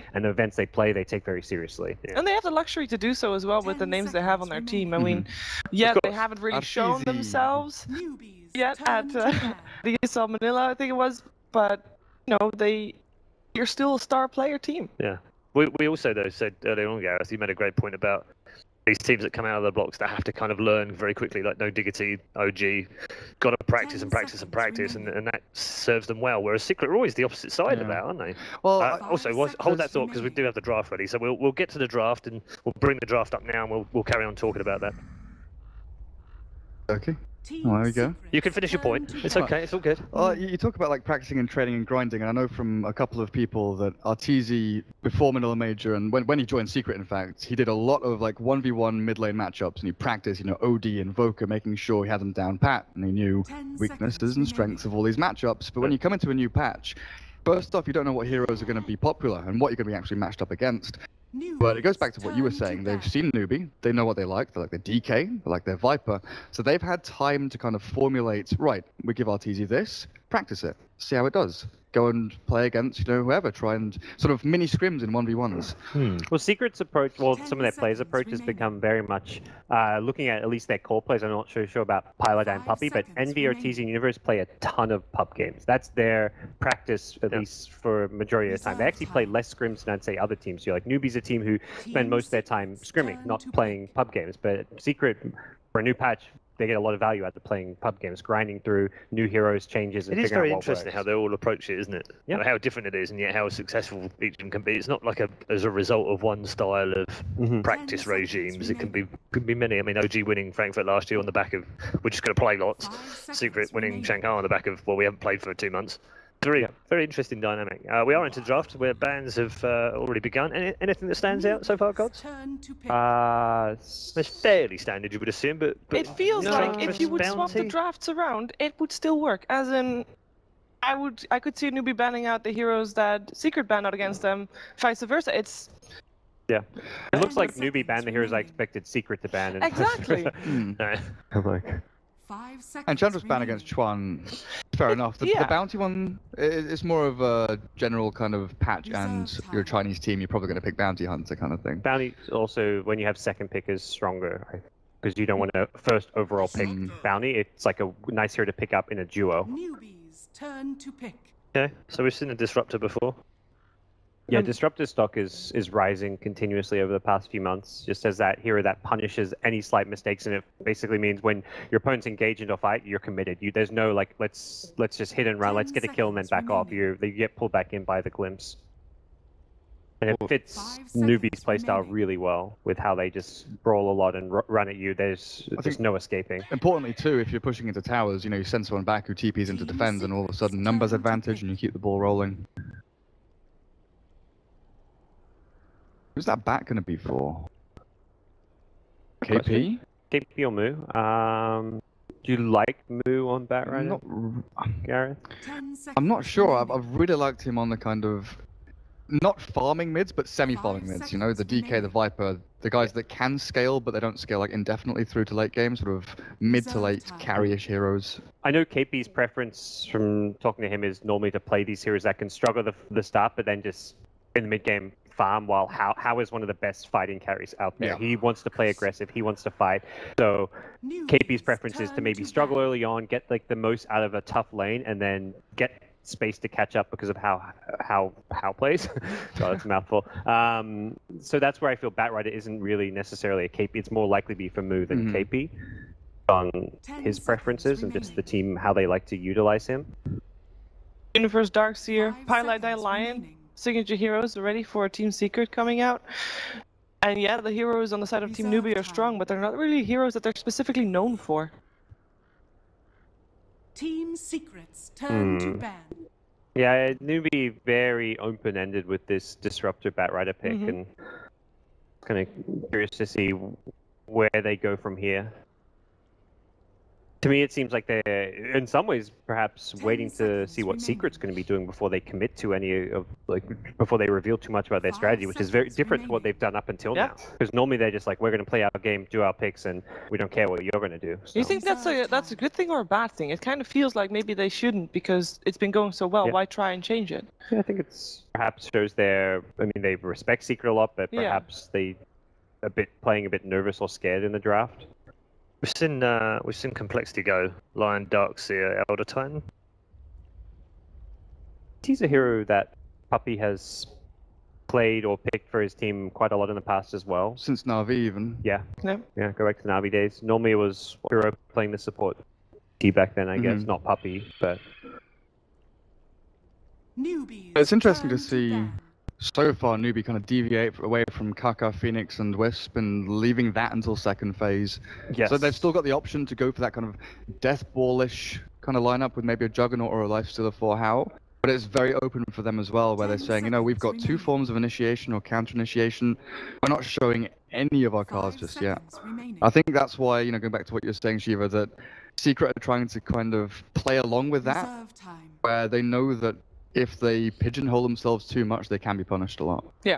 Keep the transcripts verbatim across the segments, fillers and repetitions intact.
and the events they play, they take very seriously. Yeah. And they have the luxury to do so as well with the names they have on their team. I mean, yeah, they haven't really shown themselves yet at uh, the E S L Manila, I think it was, but you know, they you're still a star player team. Yeah. We we also though said earlier on, Gareth, you made a great point about these teams that come out of the blocks that have to kind of learn very quickly, like No Diggity, O G, got to practice and practice and practice, and, and that serves them well. Whereas Secret are always the opposite side yeah. of that, aren't they? Well, uh, also, we'll hold that thought because we do have the draft ready, so we'll we'll get to the draft and we'll bring the draft up now, and we'll we'll carry on talking about that. Okay. Well, there we go. You can finish your point. It's okay. It's all good. Well, you talk about like practicing and training and grinding, and I know from a couple of people that Arteezy, before Manila Major, and when when he joined Secret, in fact, he did a lot of like one v one mid lane matchups, and he practiced, you know, O D and Voka, making sure he had them down pat, and he knew weaknesses and strengths of all these matchups. But when you come into a new patch, first off, you don't know what heroes are going to be popular and what you're going to be actually matched up against. But it goes back to what you were saying. They've seen Newbie. They know what they like. They like their D K. They like their Viper. So they've had time to kind of formulate, right, we give Arteezy this, practice it, see how it does. Go and play against, you know, whoever. Try and sort of mini scrims in one v ones. Hmm. Well, Secret's approach, well, some of their players' approach has become very much uh, looking at at least their core players. I'm not so sure about Pilot and Puppy, but Envy, Arteezy, and Universe play a ton of pub games. That's their practice, at yeah. least for a majority of the time. They actually play less scrims than I'd say other teams do. Like Newbie's a team who spend most of their time scrimming, not playing pub games. But Secret, for a new patch, they get a lot of value out of playing pub games, grinding through new heroes, changes, and it is very out what interesting works. how they all approach it, isn't it? Yeah. You know, how different it is, and yet how successful each of them can be. It's not like a as a result of one style of mm-hmm. practice regimes. It can be could be many. I mean, O G winning Frankfurt last year on the back of we're just going to play lots. Secret winning Shanghai on the back of well, we haven't played for two months. Very, very interesting dynamic. Uh, we are into draft where bans have uh, already begun. Any, anything that stands out so far, Gods? Uh, it's fairly standard, you would assume, but, but it feels no, like if you would bounty. swap the drafts around, it would still work. As in, I would, I could see a newbie banning out the heroes that Secret banned out against them, vice versa. It's yeah. It looks like newbie banned the heroes I expected Secret to ban. And exactly. mm. I'm like. And Chandra's ban against Chuan, fair enough. The, yeah. the bounty one is, is more of a general kind of patch, and you're a Chinese team, you're probably going to pick bounty hunter kind of thing. Bounty also, when you have second pick, is stronger because you don't want to first overall pick mm. bounty. It's like a nice hero to pick up in a duo. Newbies turn to pick. Okay, so we've seen a disruptor before. Yeah, um, Disruptor stock is is rising continuously over the past few months, just as that hero that punishes any slight mistakes, and it basically means when your opponent's engaged into a fight, you're committed. You there's no like let's let's just hit and run, let's get a kill and then back off. You you get pulled back in by the glimpse. And it fits Newbie's playstyle really well with how they just brawl a lot and r run at you. There's I just no escaping. Importantly too, if you're pushing into towers, you know, you send someone back who T Ps into defend, and all of a sudden numbers advantage, and you keep the ball rolling. Who's that bat going to be for? K P? K P or Moo? Um, do you like Moo on Batrider, not, Gareth? I'm not sure. I've, I've really liked him on the kind of, not farming mids, but semi-farming mids. You know, the D K, the Viper, the guys that can scale, but they don't scale like indefinitely through to late game, sort of mid to late carry-ish heroes. I know K P's preference from talking to him is normally to play these heroes that can struggle the, the start, but then just in the mid game farm, while How How is one of the best fighting carries out there. Yeah. He wants to play aggressive, he wants to fight. So K P's preference is to maybe struggle early on, get like the most out of a tough lane, and then get space to catch up because of how how how plays. So that's a mouthful. Um, so that's where I feel Batrider isn't really necessarily a K P. It's more likely to be for Moo than mm-hmm. K P on his preferences and just the team how they like to utilize him. Universe Darkseer, Pilot Lion. Signature heroes are ready for Team Secret coming out. And yeah, the heroes on the side of Team Newbie are strong, but they're not really heroes that they're specifically known for. Team Secrets turn hmm. to ban. Yeah, Newbie very open-ended with this Disruptor Batrider pick, mm-hmm. and kind of curious to see where they go from here. To me, it seems like they're, in some ways, perhaps waiting to see what Secret's going to be doing before they commit to any of, like, before they reveal too much about their strategy, which is very different to what they've done up until yeah. now. Because normally they're just like, we're going to play our game, do our picks, and we don't care what you're going to do. So. Do you think that's a that's a good thing or a bad thing? It kind of feels like maybe they shouldn't because it's been going so well. Yeah. Why try and change it? Yeah, I think it's perhaps shows their. I mean, they respect Secret a lot, but perhaps yeah. they a bit playing a bit nervous or scared in the draft. We've seen uh, we've seen Complexity go. Lion, Darkseer, Elder Titan. He's a hero that Puppey has played or picked for his team quite a lot in the past as well. Since Na'Vi even. Yeah. Yeah. Yeah, go back to Na'Vi days. Normally it was Hero playing the support T back then, I mm-hmm. guess, not Puppey, but... Newbies it's interesting to see so far Newbie kind of deviate away from Kaka, Phoenix, and Wisp and leaving that until second phase. Yes. So they've still got the option to go for that kind of death ball-ish kind of lineup with maybe a Juggernaut or a Lifestealer for How. But it's very open for them as well, where they're saying, you know, we've got two forms of initiation or counter-initiation. We're not showing any of our cards just yet. I think that's why, you know, going back to what you're saying, Shiva, that Secret are trying to kind of play along with that, where they know that if they pigeonhole themselves too much, they can be punished a lot. Yeah.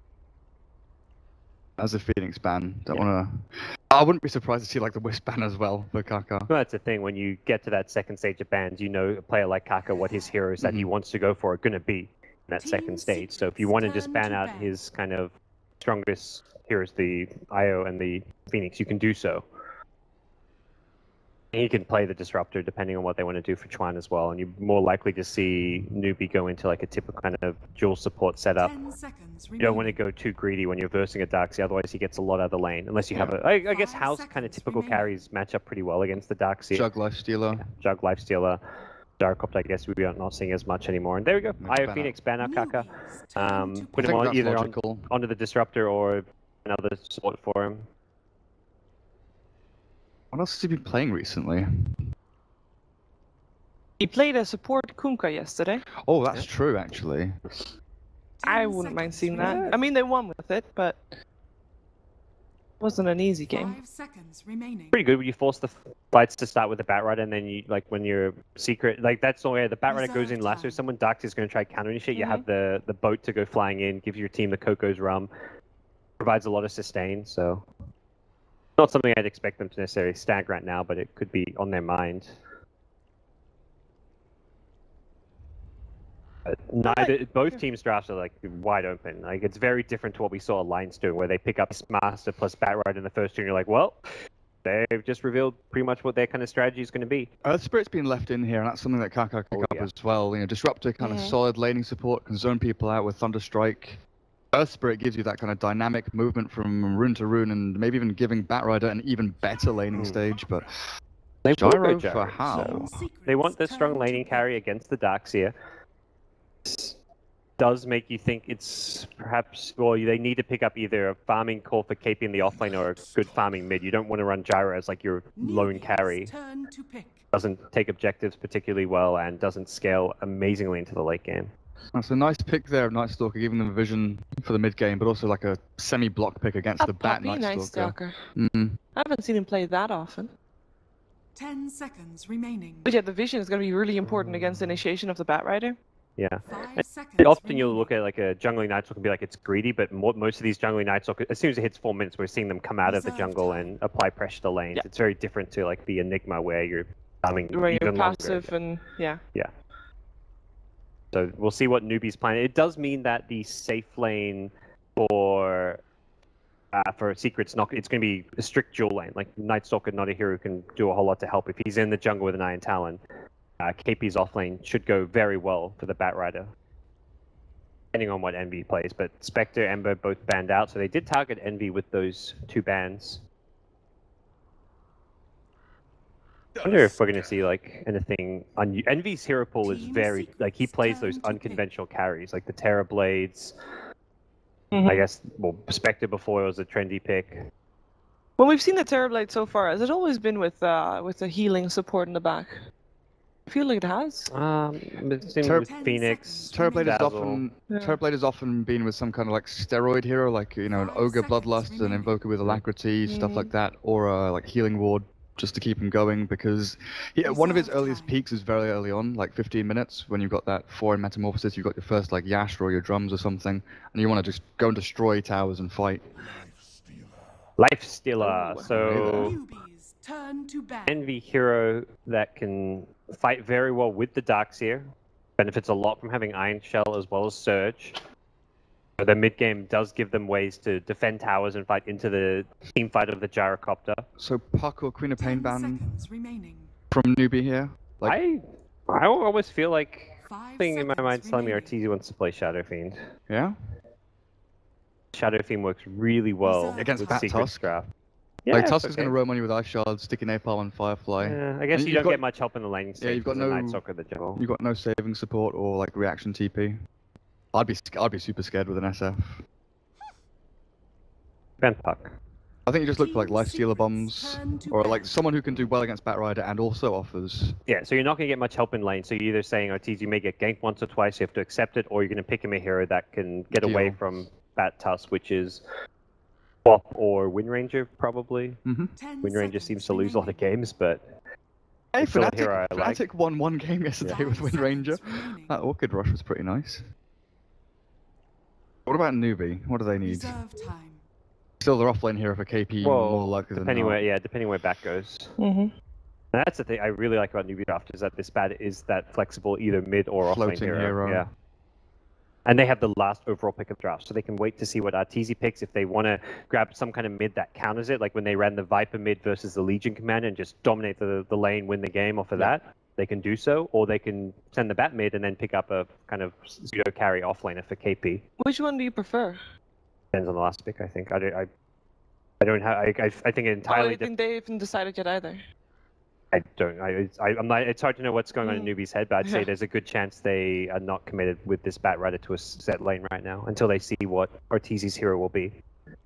As a Phoenix ban, don't yeah. want to... I wouldn't be surprised to see like the Wisp ban as well for Kaka. Well, that's the thing, when you get to that second stage of bans, you know a player like Kaka, what his heroes that mm-hmm. he wants to go for are going to be in that Team second stage. So if you want to just ban out ban. his kind of strongest heroes, the Io and the Phoenix, you can do so. He can play the Disruptor depending on what they want to do for Chuan as well, and you're more likely to see Newbie go into like a typical kind of dual support setup. You don't want to go too greedy when you're versing a Darkseer, otherwise he gets a lot out of the lane. Unless you yeah. have a, I, I guess House kind of typical remaining. carries match up pretty well against the Darkseer. Jug Lifestealer. Yeah, Jug Lifestealer. Darkopt, I guess we are not seeing as much anymore. And there we go. Io Phoenix, ban out Kaka. Um, put him on either on, onto the Disruptor or another support for him. What else has he been playing recently? He played a support Kunkka yesterday. Oh, that's yeah. true, actually. I wouldn't mind seeing that. I mean, they won with it, but it wasn't an easy game. Five seconds remaining. Pretty good when you force the fights to start with the Batrider, and then you, like, when you're Secret, like, that's the way the Batrider goes in last. So someone Dark is going to try counter initiate. Mm-hmm. You have the, the boat to go flying in, gives your team the Coco's Rum, provides a lot of sustain, so... Not something I'd expect them to necessarily stag right now, but it could be on their mind. But neither, both teams' drafts are like wide open. Like it's very different to what we saw Alliance doing, where they pick up Master plus Batrider in the first turn. You're like, well, they've just revealed pretty much what their kind of strategy is going to be. Earth Spirit's been left in here, and that's something that Kaka can pick oh, up yeah. as well. You know, Disruptor kind mm-hmm. of solid laning support, can zone people out with Thunderstrike. Earth Spirit gives you that kind of dynamic movement from rune to rune, and maybe even giving Batrider an even better laning mm. stage, but they Gyro Gyro for how? So they want the strong laning carry against the Darkseer. This does make you think it's perhaps, well, they need to pick up either a farming call for K P in the offlane or a good farming mid. You don't want to run Gyro as like your lone carry. Doesn't take objectives particularly well and doesn't scale amazingly into the late game. That's a nice pick there of Night Stalker, giving them vision for the mid game, but also like a semi-block pick against a the Bat Night Stalker. Night Stalker. Mm-hmm. I haven't seen him play that often. Ten seconds remaining. But yeah, the vision is going to be really important against the initiation of the Batrider. Yeah. And often you'll look at like a jungling Night Stalker and be like, it's greedy, but more, most of these jungling Night Stalker, as soon as it hits four minutes, we're seeing them come out of the jungle and apply pressure to lanes. Yeah. It's very different to like the Enigma where you're farming where even you're passive longer. and yeah. Yeah. So we'll see what Newbie's playing. It does mean that the safe lane for uh, for Secret's not. It's going to be a strict dual lane. Like Night Stalker, not a hero who can do a whole lot to help. If he's in the jungle with an Iron Talon, uh, K P's off lane should go very well for the Batrider, depending on what Envy plays. But Spectre, Ember both banned out, so they did target Envy with those two bans. I wonder if we're going to see like anything. Un Envy's hero pool is very like he plays those unconventional carries, like the Terror Blades. Mm-hmm. I guess well, Spectre before was a trendy pick. Well, we've seen the Terror Blade so far. Has it always been with uh with a healing support in the back? I feel like it has. Um, it's been with Phoenix. Terrorblade is often yeah. Terrorblade has often been with some kind of like steroid hero, like you know an Ogre Bloodlust, an Invoker with Alacrity, mm-hmm. stuff like that, or uh, like Healing Ward. just to keep him going, because he, one of his earliest peaks is very early on, like fifteen minutes, when you've got that four in Metamorphosis, you've got your first like Yasha or your drums or something, and you want to just go and destroy towers and fight. Life Stealer. Ooh. So Newbies, turn to ban. Envy hero that can fight very well with the Darkseer. Benefits a lot from having Iron Shell as well as Surge. So the mid game does give them ways to defend towers and fight into the team fight of the Gyrocopter. So Puck or Queen of Pain Ten ban seconds remaining. from Newbie here? Like, I I almost feel like Five thing in my seconds mind telling me remaining. Arteezy wants to play Shadow Fiend. yeah? Shadow Fiend works really well Reserve Against with Bat Secret Tusk? Draft. like it's Tusk is okay. going to roam on you with Ice Shard, sticky Napalm and Firefly. Yeah, I guess And you you've don't got- get much help in the laning stage. Yeah, you've got because of no- Night Stalker the jungle. You've got no saving support or like reaction T P. I'd be sc- I'd be super scared with an S F. Ben Puck. I think you just look for like Team Life Stealer Secrets bombs, turn to or like ban. someone who can do well against Batrider and also offers. Yeah, so you're not going to get much help in lane. So you're either saying Arteezy may get ganked once or twice, you have to accept it, or you're going to pick him a hero that can get away Deal. from Bat Tusk, which is Swap or Wind Ranger, probably. Mm-hmm. Ten Wind Ranger seconds seems to lose a lot of remaining. games, but Hey, It's still a Fnatic, hero I like. Fnatic won one game yesterday with Five Wind Ranger. seconds remaining. That Orchid Rush was pretty nice. What about Newbie? What do they need? Reserve time. Still, they're offlane here for K P Well, more likely than depending not. where yeah, depending where back goes. Mm-hmm. And that's the thing I really like about Newbie Draft is that this bat is that flexible either mid or offlane Floating hero. hero. Yeah. And they have the last overall pick of draft, so they can wait to see what Arteezy picks if they want to grab some kind of mid that counters it, like when they ran the Viper mid versus the Legion commander and just dominate the, the lane, win the game off of Yeah. that. They can do so, or they can send the bat mid and then pick up a kind of pseudo carry offlaner for K P. Which one do you prefer? Depends on the last pick, I think. I don't, I, I don't have. I, I, I think it I entirely. don't think they haven't decided yet either. I don't. I, it's- I, I'm not. It's hard to know what's going on in Mm. Newbie's head, but I'd say Yeah. there's a good chance they are not committed with this bat rider to a set lane right now until they see what Arteezy's hero will be.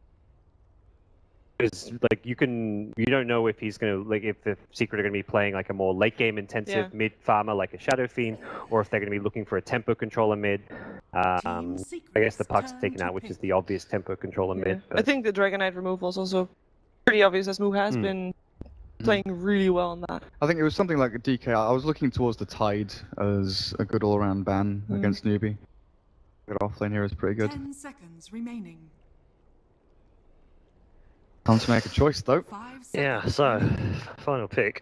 Because like you can, you don't know if he's gonna like if the Secret are gonna be playing like a more late game intensive Yeah. mid farmer like a Shadow Fiend, or if they're gonna be looking for a tempo controller mid. Um, Team I guess the Secrets Puck's turn taken to out, which is pick. the obvious tempo controller Yeah. mid. I But think the Dragonite removal is also pretty obvious, as Moo has Hmm. been playing really well on that. I think it was something like a D K. I was looking towards the Tide as a good all-around ban Mm. against Newbie. Good offlane here is pretty good. Ten seconds remaining. Time to make a choice though. Five Yeah, seconds so remaining. final pick.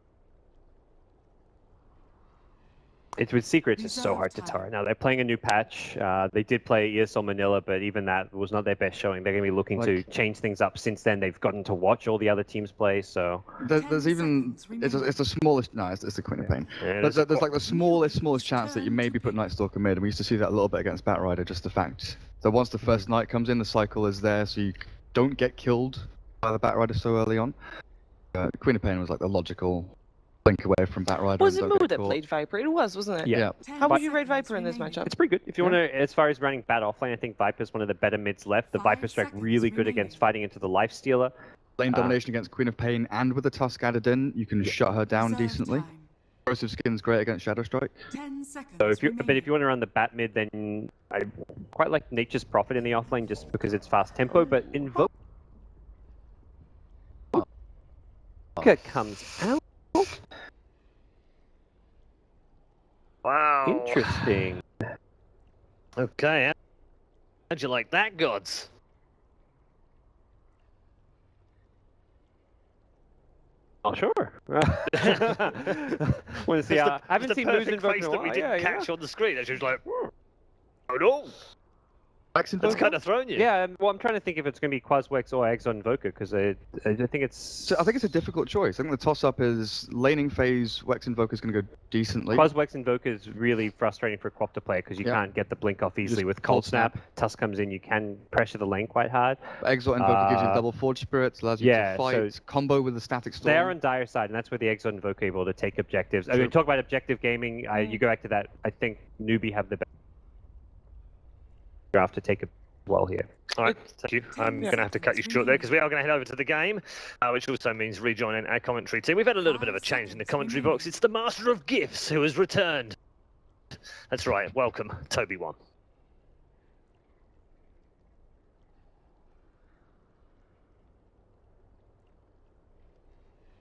it's with Secret, it's just so Reserve hard to time. tar. Now they're playing a new patch. Uh, they did play E S L Manila, but even that was not their best showing. They're going to be looking to Like- change things up since then. They've gotten to watch all the other teams play, so There, Ten there's even seconds it's a, it's the smallest. No, it's, it's the Queen of Pain. Yeah, But there's- there- there's like the smallest, smallest chance that you Turn maybe to put Night Stalker mid, and we used to see that a little bit against Batrider. Just the fact that once the first night comes in, the cycle is there, so you don't get killed by the Batrider so early on. Uh, Queen of Pain was like the logical blink away from Batrider. Was and it don't Moo get that caught. played Viper? It was, wasn't it? Yeah. Yeah. Ten How would you rate seconds Viper in this remaining. matchup? it's pretty good. If you want to, as far as running bat offlane, I think Viper's one of the better mids left. The Five Viper strike seconds really good against remaining. fighting into the Life Stealer. Lane Uh, domination against Queen of Pain, and with the Tusk added in, you can shut her down Reserve decently. time. Corrosive Skin's great against Shadow Strike. Ten seconds So if you, but if you remaining. want to run the bat mid, then I quite like Nature's Prophet in the offlane just because it's fast tempo. But Invoker comes out. Wow. Interesting. Okay. how- How'd you like that, gods? Oh sure. Want to see? It's How, the- I haven't it's seen the Moose perfect Invoker face in a that while. we didn't yeah, yeah. catch on the screen. And she was like, "Hmm, oh no, Wax that's Invoker? kind of thrown you. Yeah, um, well, I'm trying to think if it's going to be Quaswex or Exxon Invoker because I, I think it's. So I think it's a difficult choice. I think the toss-up is laning phase. Wex Invoker is going to go decently. Quaswex Invoker is really frustrating for a Crop to play because you Yeah. can't get the blink off easily Just with cold Cold Snap. Tusk comes in, you can pressure the lane quite hard. Exalt Invoker gives you Uh, double Forge Spirits, allows you yeah, to fight, so combo with the Static Storm. They're on dire side, and that's where the Exxon Invoker are able to take objectives. I mean, True. talk about objective gaming. I, you go back to that. I think Newbie have the best draft to take it well here. All right, thank you. I'm Yeah. going to have to cut you short there because we are going to head over to the game, uh, which also means rejoining our commentary team. We've had a little bit of a change in the commentary box. It's the Master of Gifts who has returned. That's right. Welcome, Toby One.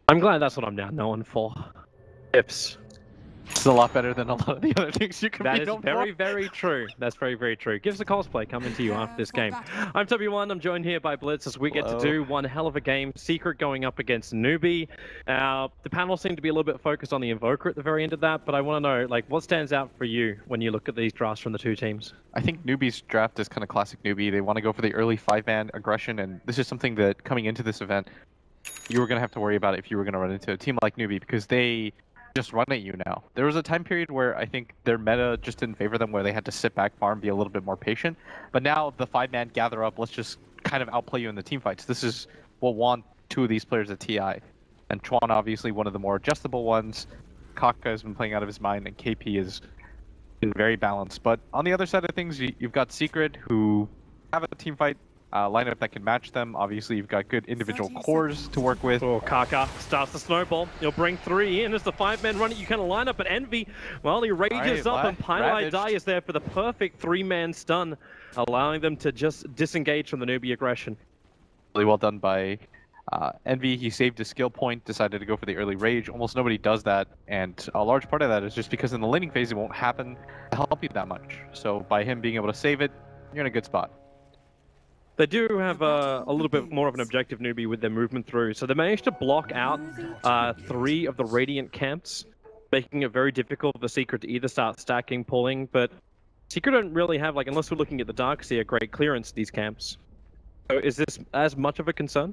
I'm glad that's what I'm now known for. Ifs. It's a lot better than a lot of the other things you can That be is known very, for. very true. That's very, very true. Gives the cosplay coming to you after this game. I'm W one. I'm joined here by Blitz as we get Hello. to do one hell of a game. Secret going up against Newbie. Uh, the panel seemed to be a little bit focused on the Invoker at the very end of that, but I want to know, like, what stands out for you when you look at these drafts from the two teams? I think Newbie's draft is kind of classic Newbie. They want to go for the early five-man aggression, and this is something that coming into this event, you were going to have to worry about if you were going to run into a team like Newbie, because they just run at you now. There was a time period where I think their meta just didn't favor them, where they had to sit back, farm, be a little bit more patient. But now the five-man gather up, let's just kind of outplay you in the team fights. This is what won two of these players at T I. And Chuan, obviously, one of the more adjustable ones. Kaka has been playing out of his mind, and K P has been very balanced. But on the other side of things, you, you've got Secret, who have a team fight Uh, lineup that can match them. Obviously, you've got good individual cores to work with. Oh, Kaka starts the snowball. He'll bring three in as the five-man run. You kind of line up, but Envy, well, he rages Right, up, and Pylite ravaged. Die is there for the perfect three-man stun, allowing them to just disengage from the Newbie aggression. Really well done by uh, Envy. He saved his skill point, decided to go for the early rage. Almost nobody does that, and a large part of that is just because in the laning phase it won't happen to help you that much. So by him being able to save it, you're in a good spot. They do have uh, a little bit more of an objective Newbie with their movement through, so they managed to block out uh, three of the Radiant camps, making it very difficult for Secret to either start stacking, pulling, but Secret don't really have, like, unless we're looking at the Darkseer, great clearance these camps. So is this as much of a concern?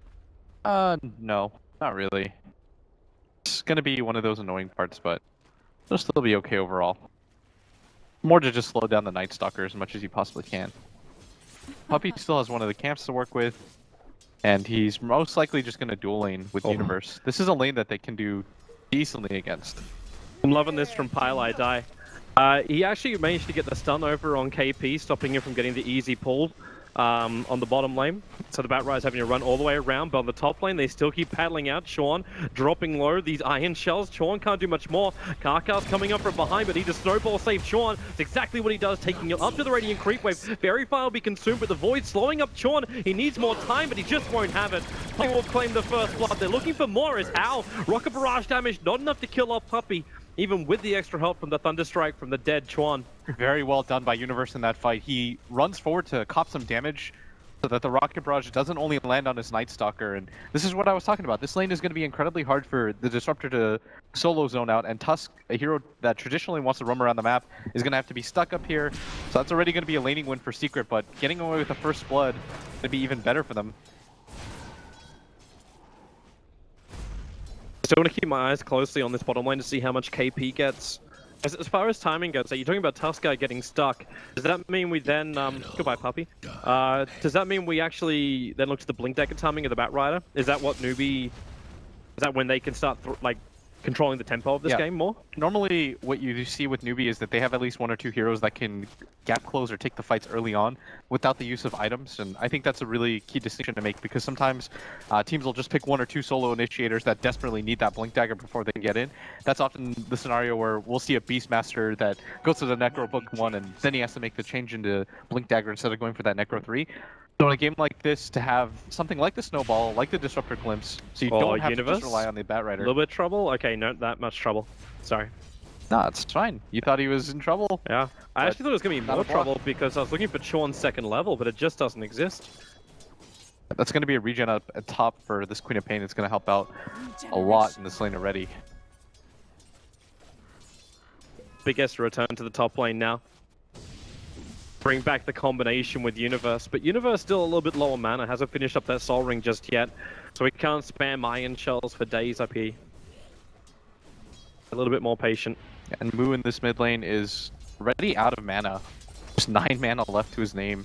Uh, no, not really. It's gonna be one of those annoying parts, but it'll still be okay overall. More to just slow down the Night Stalker as much as you possibly can. Puppey still has one of the camps to work with, and he's most likely just gonna dual lane with Oh. Universe. This is a lane that they can do decently against. I'm loving this from Pylite Die. Uh, he actually managed to get the stun over on K P, stopping him from getting the easy pull um, on the bottom lane. So the Batride's having to run all the way around, but on the top lane, they still keep paddling out. Chuan dropping low, these iron shells. Chuan can't do much more. Kaka's coming up from behind, but he just snowball save Chuan. It's exactly what he does, taking him up to the Radiant Creep Wave. Very Fire will be consumed, but the Void slowing up Chuan. He needs more time, but he just won't have it. Puppey will claim the first blood. They're looking for more as how? Rocket Barrage damage, not enough to kill off Puppey, even with the extra help from the Thunder Strike from the dead Chuan. Very well done by Universe in that fight. He runs forward to cop some damage so that the Rocket Barrage doesn't only land on his Night Stalker. And this is what I was talking about. This lane is going to be incredibly hard for the Disruptor to solo zone out, and Tusk, a hero that traditionally wants to roam around the map, is going to have to be stuck up here. So that's already going to be a laning win for Secret, but getting away with the first blood is going to be even better for them. Still want to keep my eyes closely on this bottom lane to see how much K P gets. As, as far as timing goes, so you're talking about Tusker getting stuck. Does that mean we then, um, goodbye Puppey. Uh, does that mean we actually then look to the Blink Dagger timing of the Batrider? Is that what Newbie, is that when they can start, th like, controlling the tempo of this Yeah. game more? Normally, what you see with Newbie is that they have at least one or two heroes that can gap close or take the fights early on without the use of items, and I think that's a really key distinction to make, because sometimes uh, teams will just pick one or two solo initiators that desperately need that Blink Dagger before they get in. That's often the scenario where we'll see a Beastmaster that goes to the Necro Book one, and then he has to make the change into Blink Dagger instead of going for that Necro three. So in a game like this, to have something like the Snowball, like the Disruptor Glimpse, so you Or don't have Universe? to just rely on the A Batrider. little bit of trouble? Okay, not that much trouble. Sorry. No, it's fine. You thought he was in trouble? Yeah. I But actually thought it was going to be not more a block. trouble because I was looking for Chuan's second level, but it just doesn't exist. That's going to be a regen up at top for this Queen of Pain. It's going to help out a lot in this lane already. Big S to return to the top lane now. Bring back the combination with Universe, but Universe still a little bit lower mana, hasn't finished up that Soul Ring just yet, so we can't spam Iron Shells for days up here. A little bit more patient. And Moo in this mid lane is already out of mana. There's nine mana left to his name.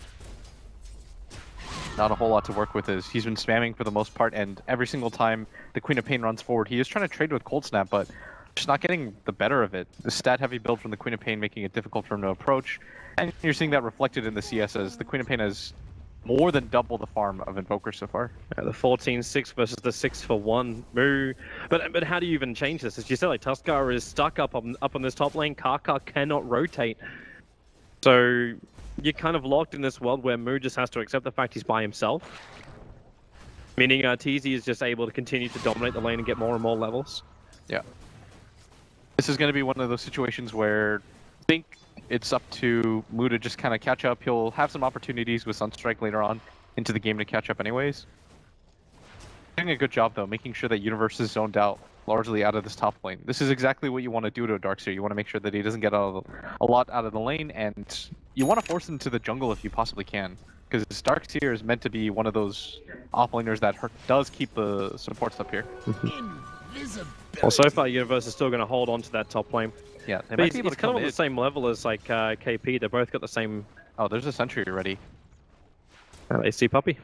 Not a whole lot to work with. Is he's been spamming for the most part, and every single time the Queen of Pain runs forward, he is trying to trade with Cold Snap, but just not getting the better of it. The stat-heavy build from the Queen of Pain making it difficult for him to approach, and you're seeing that reflected in the C S as the Queen of Pain has more than double the farm of Invoker so far. Yeah, the fourteen six versus the six for one. Moo. But but how do you even change this? As you said, like Tuskar is stuck up on up on this top lane. Kaka cannot rotate. So you're kind of locked in this world where Moo just has to accept the fact he's by himself. Meaning uh, T Z is just able to continue to dominate the lane and get more and more levels. Yeah. This is going to be one of those situations where I think it's up to Mu to just kind of catch up. He'll have some opportunities with Sunstrike later on into the game to catch up anyways. Doing a good job though, making sure that Universe is zoned out largely out of this top lane. This is exactly what you want to do to a Darkseer. You want to make sure that he doesn't get out of the, a lot out of the lane, and you want to force him to the jungle if you possibly can. Because Darkseer is meant to be one of those offlaners that hurt, does keep the supports up here. Well, so far Universe is still going to hold on to that top lane. Yeah, they but might he's, be able he's to kind come of on in. the same level as like uh, K P. They both got the same. Oh, there's a sentry already. Uh, A C Puppey.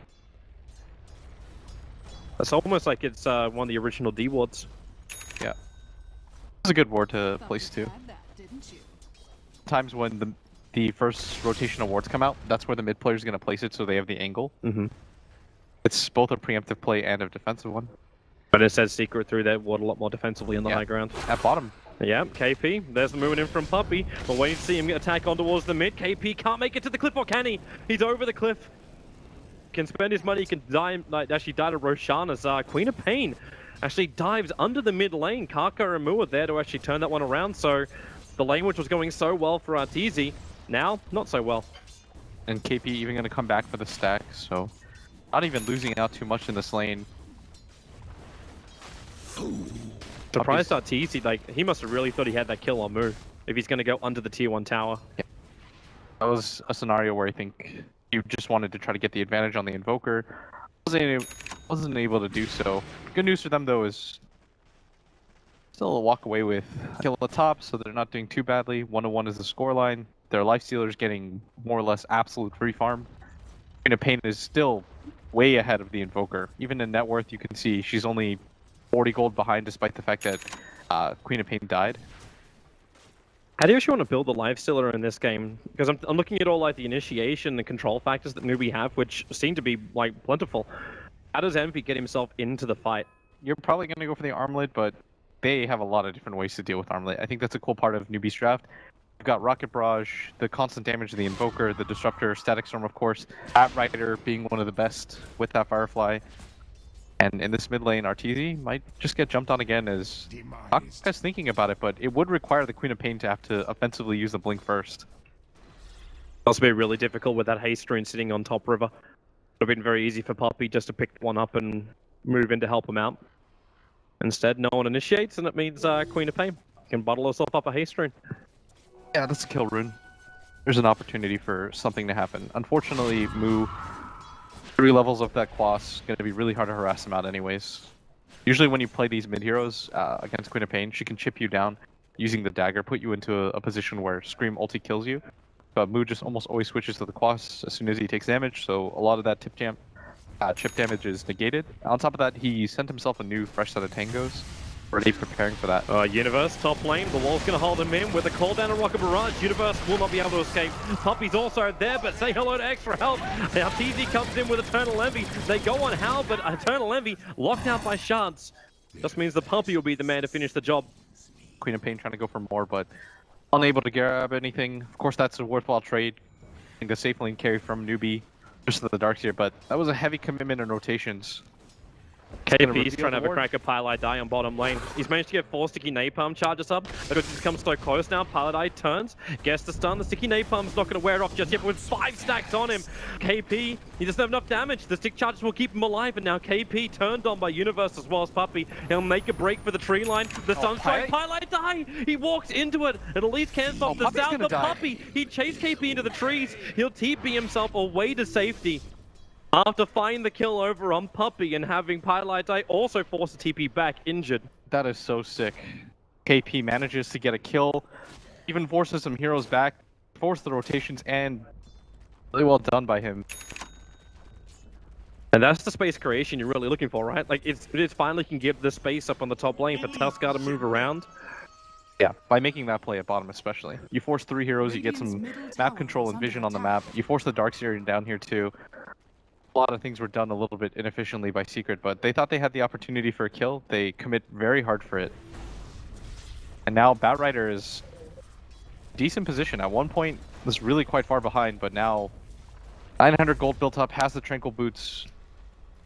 It's almost like it's uh, one of the original D wards. Yeah, it's a good ward to place too. Times when the the first rotation of wards come out, that's where the mid player is going to place it, so they have the angle. Mm-hmm. It's both a preemptive play and a defensive one. But it says Secret through that ward a lot more defensively on the Yeah. high ground. At bottom. Yeah, K P, there's the movement in from Puppey. We're waiting to see him attack on towards the mid. K P can't make it to the cliff, or can he? He's over the cliff. Can spend his money, can die, like, actually die to Roshanna's uh, Queen of Pain. Actually dives under the mid lane. Kaka and Mu are there to actually turn that one around, so the lane which was going so well for Arteezy, now not so well. And K P even going to come back for the stack, so not even losing out too much in this lane. Surprised Arteezy, like, he must have really thought he had that kill on Mu if he's going to go under the tier one tower. Yeah. That was a scenario where I think you just wanted to try to get the advantage on the Invoker. Wasn't, wasn't able to do so. Good news for them though is still a walk away with kill at the top, so they're not doing too badly. One to one is the scoreline. Their Lifestealer's getting more or less absolute free farm. Queen of Pain is still way ahead of the Invoker. Even in net worth, you can see she's only forty gold behind, despite the fact that uh, Queen of Pain died. How do you actually want to build the Lifestealer in this game? Because I'm, I'm looking at all like the initiation and control factors that Newbie have, which seem to be like plentiful. How does Envy get himself into the fight? You're probably going to go for the Armlet, but they have a lot of different ways to deal with Armlet. I think that's a cool part of Newbie's draft. You've got Rocket Barrage, the constant damage of the Invoker, the Disruptor, Static Storm, of course, Batrider being one of the best with that Firefly. And in this mid lane, Arteezy might just get jumped on again as Aka's thinking about it, but it would require the Queen of Pain to have to offensively use the Blink first. Also be really difficult with that haste rune sitting on top river. Would have been very easy for Puppey just to pick one up and move in to help him out. Instead, no one initiates, and it means uh, Queen of Pain can bottle herself up a haste rune. Yeah, that's a kill rune. There's an opportunity for something to happen. Unfortunately, Mu, three levels of that Quas, going to be really hard to harass him out anyways. Usually when you play these mid-heroes uh, against Queen of Pain, she can chip you down using the dagger, put you into a, a position where Scream ulti kills you. But Mu just almost always switches to the Quas as soon as he takes damage, so a lot of that tip jam, uh, chip damage is negated. On top of that, he sent himself a new fresh set of tangos. Already preparing for that. Uh, Universe, top lane, the wall's gonna hold him in with a call down on Rocket Barrage. Universe will not be able to escape. Puppey's also there, but say hello to extra help. Now T Z comes in with Eternal Envy. They go on Hal, but Eternal Envy locked out by Shards. Just means the Puppey will be the man to finish the job. Queen of Pain trying to go for more, but unable to grab anything. Of course, that's a worthwhile trade. I think the safe lane carry from Newbie just to the Darkseer, but that was a heavy commitment in rotations. K P's trying to have a crack at Pilot Die on bottom lane. He's managed to get four sticky napalm charges up, but it's become so close now. Pilot Die turns, gets the stun. The sticky napalm's not going to wear off just yet, but with five stacks on him, K P, he doesn't have enough damage. The stick charges will keep him alive, and now K P turned on by Universe as well as Puppey. He'll make a break for the tree line. The oh, Sunstrike, Pilot Die! He walks into it, and at least cancels off oh, the sound of die. Puppey. He chased K P into the trees. He'll T P himself away to safety. After finding the kill over on Puppey and having Pilot Die also force the T P back injured. That is so sick. K P manages to get a kill, even forces some heroes back, force the rotations, and really well done by him. And that's the space creation you're really looking for, right? Like, it's, it finally can give the space up on the top lane for Tuskar to move around. Yeah, by making that play at bottom especially. You force three heroes, you get some map control and vision on the map. You force the Darkseer down here too. A lot of things were done a little bit inefficiently by Secret, but they thought they had the opportunity for a kill. They commit very hard for it. And now Batrider is decent position. At one point was really quite far behind, but now nine hundred gold built up, has the Tranquil Boots,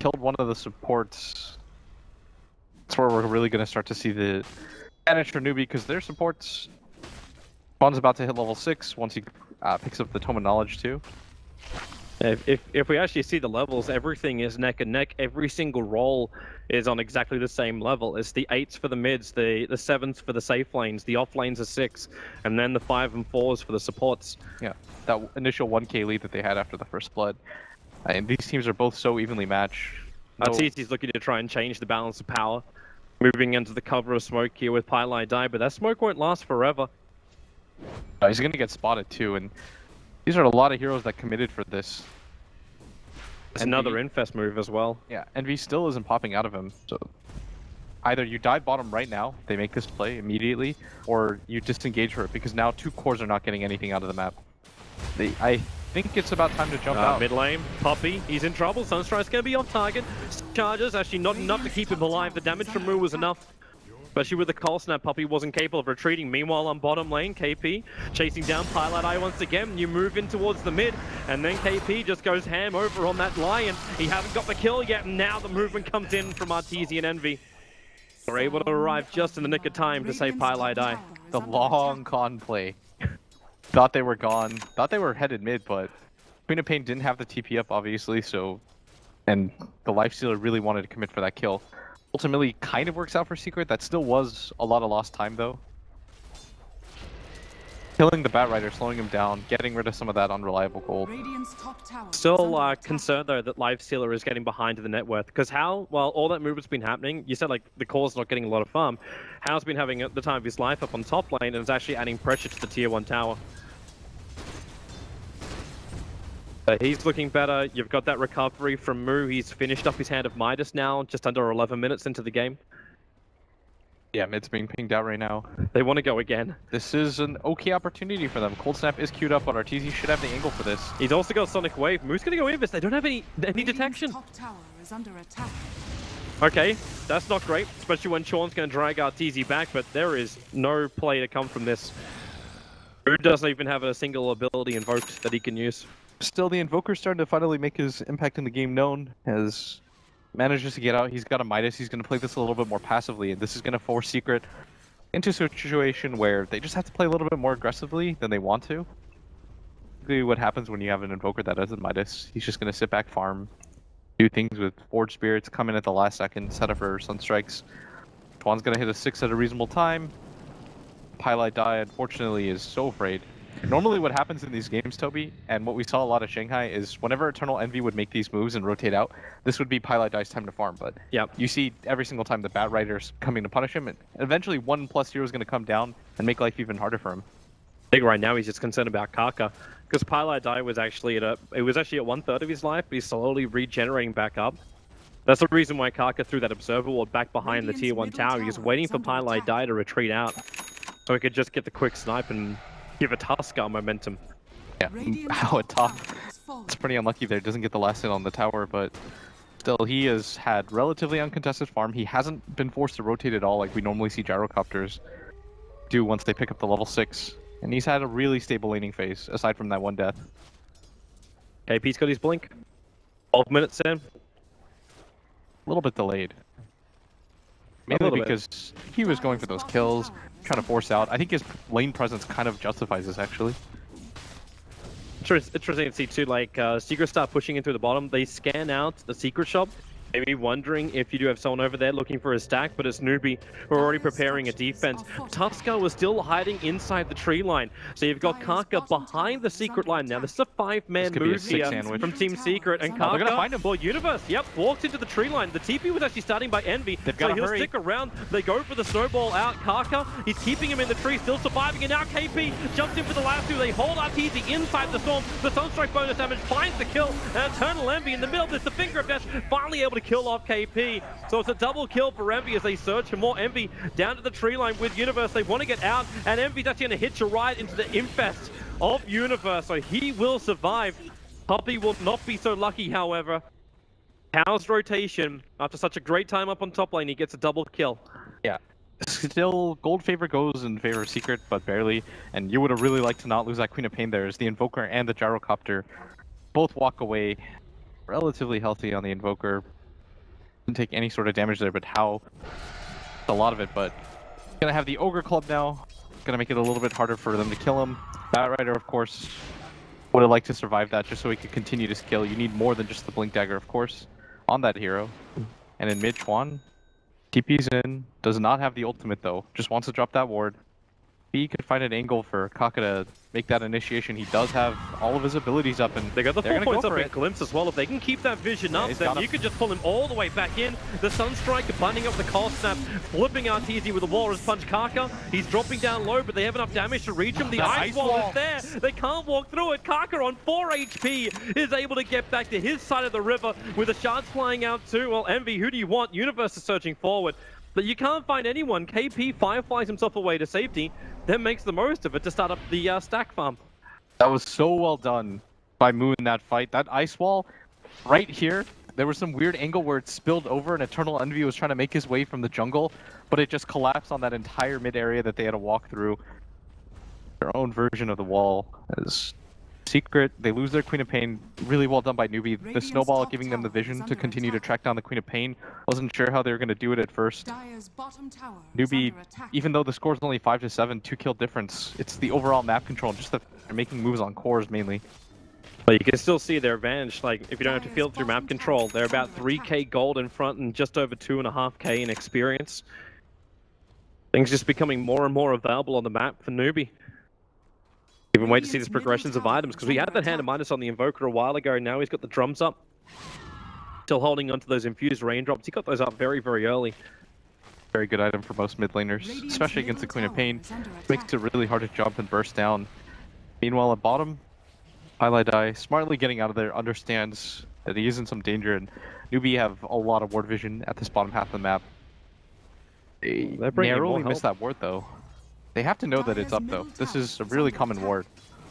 killed one of the supports. That's where we're really going to start to see the advantage for Newbie, because their supports... Spawn's about to hit level six once he uh, picks up the Tome of Knowledge too. If, if if we actually see the levels, everything is neck and neck. Every single role is on exactly the same level. It's the eights for the mids, the the sevens for the safe lanes, the off lanes are six, and then the five and fours for the supports. Yeah, that initial one K lead that they had after the first blood. And these teams are both so evenly matched. No... Arteezy's looking to try and change the balance of power, moving into the cover of smoke here with Pieliedie, but that smoke won't last forever. Uh, he's gonna get spotted too, and these are a lot of heroes that committed for this. It's another infest move as well. Yeah, Envy still isn't popping out of him, so either you dive bottom right now, they make this play immediately, or you disengage for it, because now two cores are not getting anything out of the map. They, I think it's about time to jump uh, out. Mid lane, Puppey, he's in trouble. Sunstrike's gonna be off target. Charges, actually not enough to keep him alive. The damage from Moo was enough. Especially with the Cold Snap, Puppey wasn't capable of retreating. Meanwhile, on bottom lane, K P chasing down Pieliedie once again. You move in towards the mid, and then K P just goes ham over on that Lion. He hasn't got the kill yet, and now the movement comes in from Arteezy and Envy. They're able to arrive just in the nick of time to save Pieliedie. The long con play. Thought they were gone. Thought they were headed mid, but Queen of Pain didn't have the T P up, obviously, so... And the Lifestealer really wanted to commit for that kill. Ultimately, kind of works out for Secret. That still was a lot of lost time, though. Killing the Batrider, slowing him down, getting rid of some of that unreliable gold. Still uh, concerned, though, that Lifestealer is getting behind to the net worth. Because how, while all that movement's been happening, you said, like, the core's not getting a lot of farm. Hao's been having the time of his life up on top lane, and is actually adding pressure to the tier one tower. Uh, he's looking better. You've got that recovery from Moo. He's finished up his Hand of Midas now, just under eleven minutes into the game. Yeah, mid's being pinged out right now. They want to go again. This is an okay opportunity for them. Cold Snap is queued up, but Arteezy should have the angle for this. He's also got Sonic Wave. Moo's going to go Invis. They don't have any any detection. Top tower is under attack. Okay, that's not great, especially when Sean's going to drag Arteezy back, but there is no play to come from this. Moo doesn't even have a single ability invoked that he can use. Still, the Invoker's starting to finally make his impact in the game known, as manages to get out. He's got a Midas. He's going to play this a little bit more passively, and this is going to force Secret into a situation where they just have to play a little bit more aggressively than they want to. Basically, what happens when you have an Invoker that has a Midas, he's just going to sit back, farm, do things with Forge Spirits, come in at the last second, set up for Sunstrikes. Tuan's going to hit a six at a reasonable time. Pieliedie, unfortunately, is so afraid. Normally what happens in these games, Toby, and what we saw a lot of Shanghai, is whenever Eternal Envy would make these moves and rotate out, this would be Pieliedie's time to farm, but yep. You see every single time the Batrider's coming to punish him, and eventually one plus hero is going to come down and make life even harder for him. I think right now he's just concerned about Kaka, because Pieliedie was actually at a, it was actually at one third of his life, but he's slowly regenerating back up. That's the reason why Kaka threw that Observer Ward back behind Radiant's the tier one tower. He was waiting for Pieliedie to retreat out, so he could just get the quick snipe and give a Tuskar momentum. Yeah, how a top. It's pretty unlucky there. Doesn't get the last hit on the tower, but still, he has had relatively uncontested farm. He hasn't been forced to rotate at all like we normally see Gyrocopters do once they pick up the level six. And he's had a really stable laning phase, aside from that one death. K P's got his blink. twelve minutes in. A little bit delayed. Mainly because bit. he was going for those kills, trying to force out. I think his lane presence kind of justifies this, actually. Interesting to see too, like, uh, Secret start pushing in through the bottom. They scan out the Secret shop, maybe wondering if you do have someone over there looking for a stack, but it's Newbie who are already preparing a defense. Tuskar was still hiding inside the tree line, so you've got Kaka behind the Secret line. Now, this is a five-man move here sandwich. from Team Secret, and Kaka, oh, they're gonna find him. Well, Universe, yep, walked into the tree line. The T P was actually starting by Envy, They've so got he'll hurry. stick around. They go for the snowball out. Kaka, he's keeping him in the tree, still surviving, and now K P jumps in for the last two. They hold Arteezy inside the storm. The Sunstrike bonus damage finds the kill, and Eternal Envy in the middle of this, the finger of death, finally able to kill off K P. So it's a double kill for Envy as they search for more Envy down to the tree line with Universe. They want to get out, and Envy's actually going to hitch a ride into the infest of Universe, so he will survive. Puppey will not be so lucky, however. Hao's rotation, after such a great time up on top lane, he gets a double kill. Yeah. Still, gold favor goes in favor of Secret, but barely. And you would have really liked to not lose that Queen of Pain there, as the Invoker and the Gyrocopter both walk away relatively healthy on the Invoker. didn't take any sort of damage there, but how a lot of it. But gonna have the Ogre Club now, gonna make it a little bit harder for them to kill him. Batrider, of course, would have liked to survive that just so he could continue to scale. You need more than just the Blink Dagger, of course, on that hero. And in mid, Chuan T P's in, does not have the ultimate though, just wants to drop that ward. He could find an angle for Kaka to make that initiation. He does have all of his abilities up, and they got the four four points go up in it. Glimpse as well. If they can keep that vision Yeah, up, then you could just pull him all the way back in. The Sunstrike binding up the Cold Snap, flipping R T Z with the Walrus Punch. Kaka, he's dropping down low, but they have enough damage to reach him. The ice, ice wall, wall is there. They can't walk through it. Kaka on four H P is able to get back to his side of the river with the shards flying out too. Well, Envy, who do you want? Universe is surging forward, but you can't find anyone. K P fireflies himself away to safety, then makes the most of it to start up the uh, stack farm. That was so well done by Moon in that fight. That ice wall right here, there was some weird angle where it spilled over and Eternal Envy was trying to make his way from the jungle, but it just collapsed on that entire mid area that they had to walk through. Their own version of the wall as Secret, they lose their Queen of Pain. Really well done by Newbie. The snowball giving them the vision to continue to track down the Queen of Pain. Wasn't sure how they were going to do it at first. Newbie, even though the score is only five to seven, two kill difference, it's the overall map control, just that they're making moves on cores mainly. But you can still see their advantage. Like, if you don't have to field through map control, they're about three K gold in front and just over two and a half K in experience. Things just becoming more and more available on the map for Newbie. Even wait to see these progressions of items, because we had that hand of minus on the Invoker a while ago. Now he's got the drums up. Still holding onto those infused raindrops. He got those up very, very early. Very good item for most mid laners, especially against the Queen of Pain. Makes it really hard to jump and burst down. Meanwhile, at bottom, Pieliedie smartly getting out of there, understands that he is in some danger, and Newbie have a lot of ward vision at this bottom half of the map. They narrowly missed that ward though. They have to know that it's up though. This is a really common ward.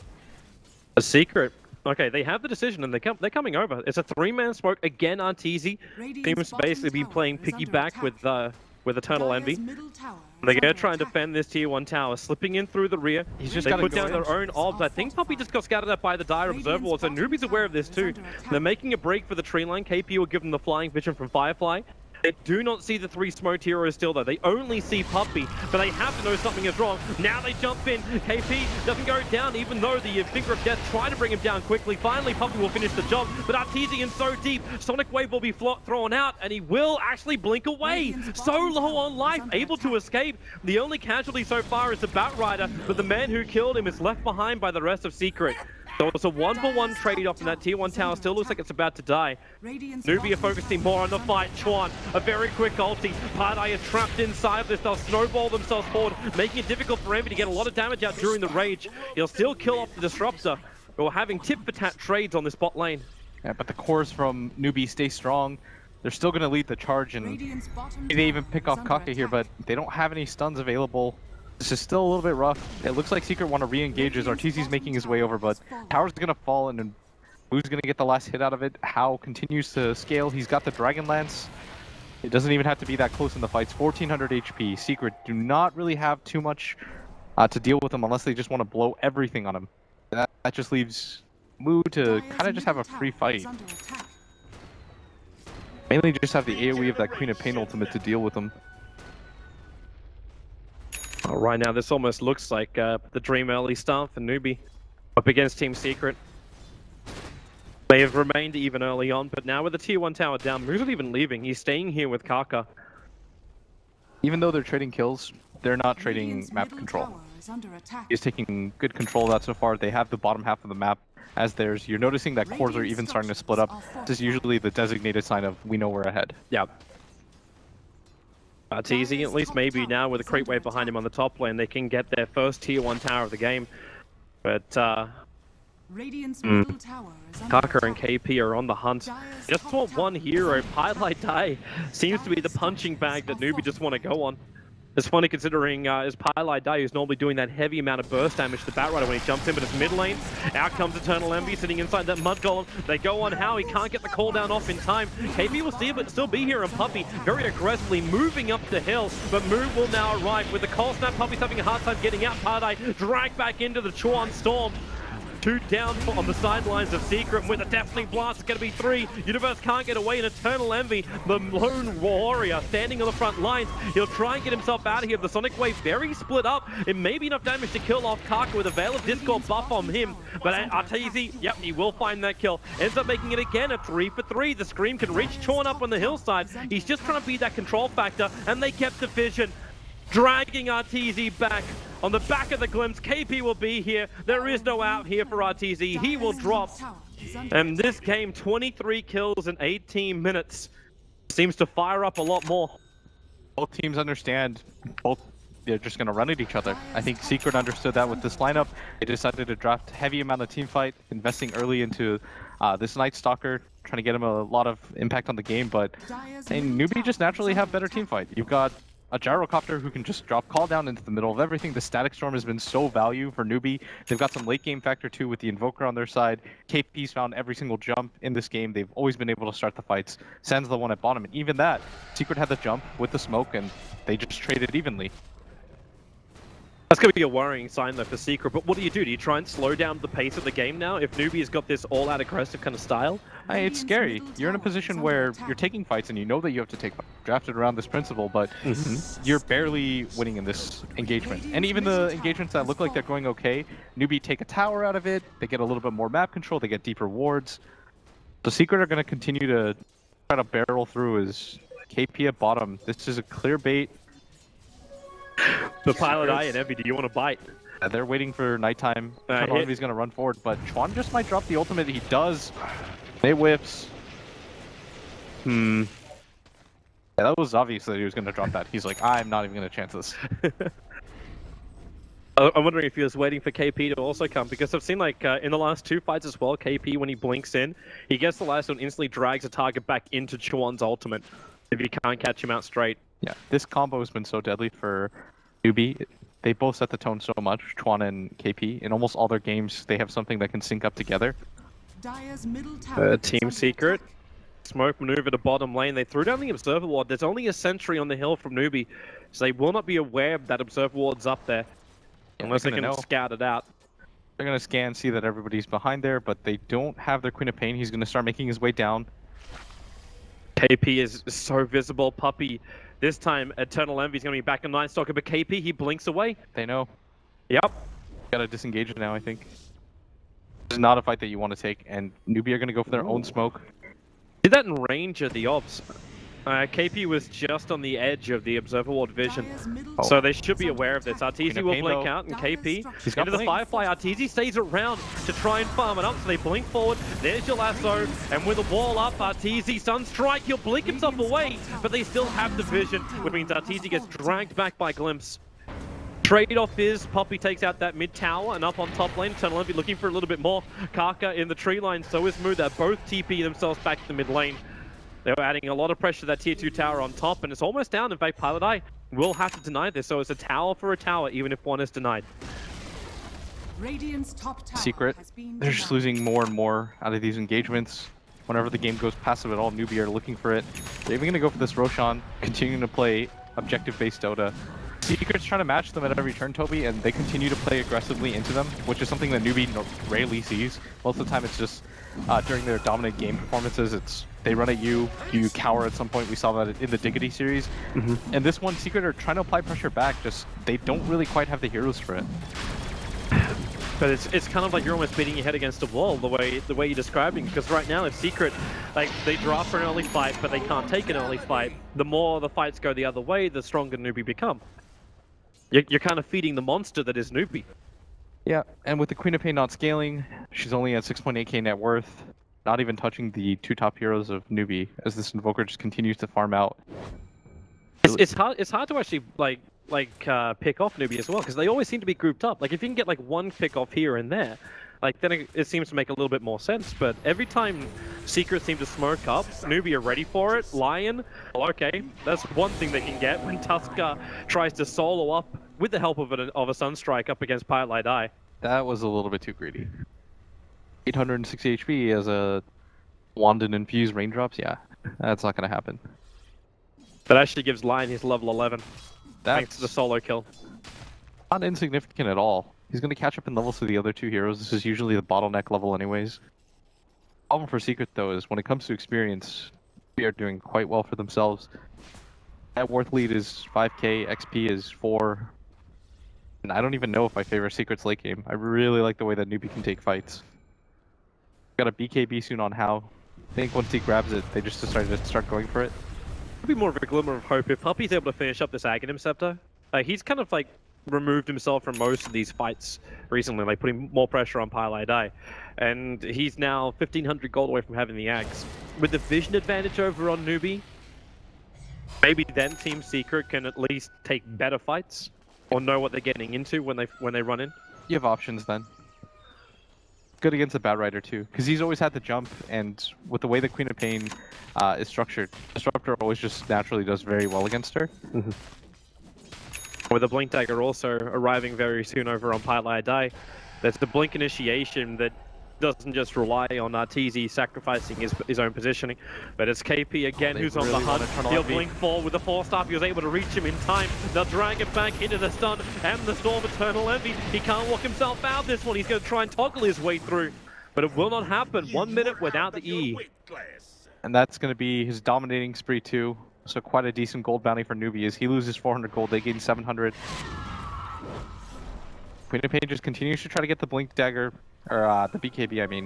A Secret. Okay, they have the decision and they come, they're coming over. It's a three-man smoke again. R T Z seems to basically be playing piggyback with uh, with Eternal Envy. They're gonna try and defend this tier one tower, slipping in through the rear. He's just they put down their own obs. I think Puppey just got scattered up by the Dire Observer Wall, so Newbie's aware of this too. They're making a break for the tree line. K P will give them the flying vision from Firefly. They do not see the three smoked heroes still though. They only see Puppey, but they have to know something is wrong. Now they jump in. K P doesn't go down, even though the Finger of Death try to bring him down quickly. Finally, Puppey will finish the job, but R T Z in so deep. Sonic Wave will be thrown out, and he will actually blink away. So low on life, able to escape. The only casualty so far is the Batrider, but the man who killed him is left behind by the rest of Secret. So it's a one-for-one trade-off, and that tier one tower still looks like it's about to die. Newbie are focusing more on the fight. Chuan, a very quick ulti. Pieliedie is trapped inside of this. They'll snowball themselves forward, making it difficult for Envy to get a lot of damage out during the rage. He'll still kill off the Disruptor. We're having tit-for-tat trades on this bot lane. Yeah, but the cores from Newbie stay strong. They're still going to lead the charge, and they even pick off Kaka here, but they don't have any stuns available. This is still a little bit rough. It looks like Secret want to re-engage as R T Z's making his way over, but tower's gonna fall and then who's gonna get the last hit out of it? How continues to scale. He's got the Dragon Lance. It doesn't even have to be that close in the fights. fourteen hundred H P. Secret do not really have too much uh, to deal with him unless they just want to blow everything on him. That, that just leaves Moo to kind of just have a free fight. Mainly just have the AoE of that Queen of Pain ultimate to deal with him. Oh, right now, this almost looks like uh, the dream early start for Newbie up against Team Secret. They have remained even early on, but now with the tier one tower down, Moo's not even leaving. He's staying here with Kaka. Even though they're trading kills, they're not trading map control. He's taking good control of that so far. They have the bottom half of the map as theirs. You're noticing that cores are even starting to split up. This is usually the designated sign of we know we're ahead. Yeah. Uh, T Z, at least maybe now with a creep wave behind him on the top lane, they can get their first tier one tower of the game. But uh, mm, Kaka and K P are on the hunt. Just want one hero. Pieliedie seems to be the punching bag that Newbie just want to go on. It's funny considering uh, it's Pieliedie who's normally doing that heavy amount of burst damage to the Batrider when he jumps in, but it's mid lane. Out comes Eternal Envy sitting inside that Mud Golem. They go on how he can't get the cooldown off in time. K P will see, but still be here, and Puppey very aggressively moving up the hill, but Moo will now arrive with the Cold Snap. Puppey's having a hard time getting out. Pieliedie dragged back into the Chuan Storm. Two down on the sidelines of Secret, and with a Deafening Blast, it's going to be three. Universe can't get away, and Eternal Envy, the lone warrior, standing on the front lines. He'll try and get himself out of here. The Sonic Wave very split up. It may be enough damage to kill off Kaka with a Veil of Discord buff on him, but Arteezy, yep, he will find that kill. Ends up making it again, a three for three. The Scream can reach Chorn up on the hillside. He's just trying to beat that control factor, and they kept the vision, dragging Arteezy back. On the back of the Glimpse, K P will be here. There is no out here for Arteezy. He will drop. And this game, twenty-three kills in eighteen minutes. Seems to fire up a lot more. Both teams understand both they're just going to run at each other. I think Secret understood that with this lineup. They decided to draft heavy amount of team fight, investing early into uh, this Night Stalker, trying to get him a lot of impact on the game, but and Newbie just naturally have better team fight. You've got a Gyrocopter who can just drop call down into the middle of everything. The Static Storm has been so value for Newbie. They've got some late game factor too with the Invoker on their side. K P's found every single jump in this game. They've always been able to start the fights. Sen's the one at bottom, and even that, Secret had the jump with the smoke, and they just traded evenly. That's going to be a worrying sign though for Secret, but what do you do? Do you try and slow down the pace of the game now if Newbie has got this all-out aggressive kind of style? I, it's scary. You're in a position where you're taking fights and you know that you have to take drafted around this principle, but mm-hmm. you're barely winning in this engagement. And even the engagements that look like they're going okay, Newbie take a tower out of it, they get a little bit more map control, they get deeper wards. The Secret are going to continue to try to barrel through as K P at bottom. This is a clear bait. The Pilot Eye and Envy, do you want to bite? Uh, they're waiting for nighttime. Uh, Envy's going to run forward, but Chuan just might drop the ultimate. He does. They whips. Hmm. Yeah, that was obvious that he was going to drop that. He's like, I'm not even going to chance this. I'm wondering if he was waiting for K P to also come, because I've seen like uh, in the last two fights as well, K P, when he blinks in, he gets the last one, instantly drags a target back into Chuan's ultimate if you can't catch him out straight. Yeah, this combo has been so deadly for Newbie. They both set the tone so much, Chuan and K P. In almost all their games, they have something that can sync up together. Uh, team Secret. Smoke maneuver to bottom lane. They threw down the Observer Ward. There's only a sentry on the hill from Newbie, so they will not be aware that Observer Ward's up there. Yeah, unless they can know. Scout it out. They're going to scan, see that everybody's behind there, but they don't have their Queen of Pain. He's going to start making his way down. K P is so visible. Puppey, this time Eternal Envy is going to be back in Night Stalker, but K P, he blinks away. They know. Yep. Got to disengage it now, I think. This is not a fight that you want to take, and Newbie are going to go for their Ooh. own smoke. Did that in range of the Obs. Uh, K P was just on the edge of the Observer Ward vision, oh. so they should be aware of this. Arteezy will blink out, and K P into the Firefly. Arteezy stays around to try and farm it up, so they blink forward. There's your lasso, and with the wall up, Arteezy Sunstrike, he'll blink himself away, but they still have the vision, which means Arteezy gets dragged back by Glimpse. Trade-off is Puppey takes out that mid tower, and up on top lane, Eternal Envy looking for a little bit more. Kaka in the tree line, so is Moo. They're both T P themselves back to the mid lane. They're adding a lot of pressure to that tier two tower on top, and it's almost down. In fact, Pilot Eye will have to deny this, so it's a tower for a tower, even if one is denied. Radiant's top tower Secret, has been they're just losing more and more out of these engagements. Whenever the game goes passive at all, Newbie are looking for it. They're even going to go for this Roshan, continuing to play objective-based Dota. Secret's trying to match them at every turn, Toby, and they continue to play aggressively into them, which is something that Newbie no rarely sees. Most of the time, it's just uh, during their dominant game performances, it's they run at you, you cower at some point. We saw that in the Diggity series. Mm-hmm. And this one, Secret are trying to apply pressure back, just they don't really quite have the heroes for it. But it's it's kind of like you're almost beating your head against a wall, the way the way you're describing, because right now if Secret, like, they draw for an early fight, but they can't take an early fight, the more the fights go the other way, the stronger Newbie become. You're, you're kind of feeding the monster that is Newbie. Yeah, and with the Queen of Pain not scaling, she's only at six point eight K net worth, not even touching the two top heroes of Newbie, as this Invoker just continues to farm out. It's, it's hard. It's hard to actually like like uh, pick off Newbie as well, because they always seem to be grouped up. Like if you can get like one pick off here and there, like then it, it seems to make a little bit more sense. But every time Secret seem to smoke up, Newbie are ready for it. Lion, well, okay, that's one thing they can get when Tusker tries to solo up with the help of a of a Sunstrike up against Pilot Eye. That was a little bit too greedy. eight hundred sixty H P as a wand and infused raindrops, yeah, that's not going to happen. That actually gives Lion his level eleven, that's thanks to the solo kill. Not insignificant at all. He's going to catch up in levels to the other two heroes. This is usually the bottleneck level anyways. Problem for Secret though is when it comes to experience, they are doing quite well for themselves. Net worth lead is five K, X P is four. And I don't even know if I favor Secret's late game. I really like the way that Newbie can take fights. Got a B K B soon on How. I think once he grabs it, they just decided to start going for it. Could be more of a glimmer of hope if Puppey's able to finish up this Aghanim Scepter. Like, he's kind of like removed himself from most of these fights recently, like putting more pressure on Pielai. And he's now fifteen hundred gold away from having the Axe. With the vision advantage over on Newbie, maybe then Team Secret can at least take better fights or know what they're getting into when they when they run in. You have options then. Good against the Batrider too, because he's always had the jump, and with the way the Queen of Pain uh, is structured, Disruptor always just naturally does very well against her. Mm-hmm. With the Blink Dagger also arriving very soon over on Pielai, there's the Blink initiation that doesn't just rely on uh, T Z sacrificing his, his own positioning, but it's K P again oh, who's really on the hunt. He'll Blink four with the four staff. He was able to reach him in time. They'll drag it back into the stun and the Storm Eternal Envy. He can't walk himself out this one. He's going to try and toggle his way through, but it will not happen. One minute without the E. And that's going to be his dominating spree too. So quite a decent gold bounty for Newbie as he loses four hundred gold, they gain seven hundred. Queen of Pain just continues to try to get the Blink Dagger, or uh, the B K B I mean.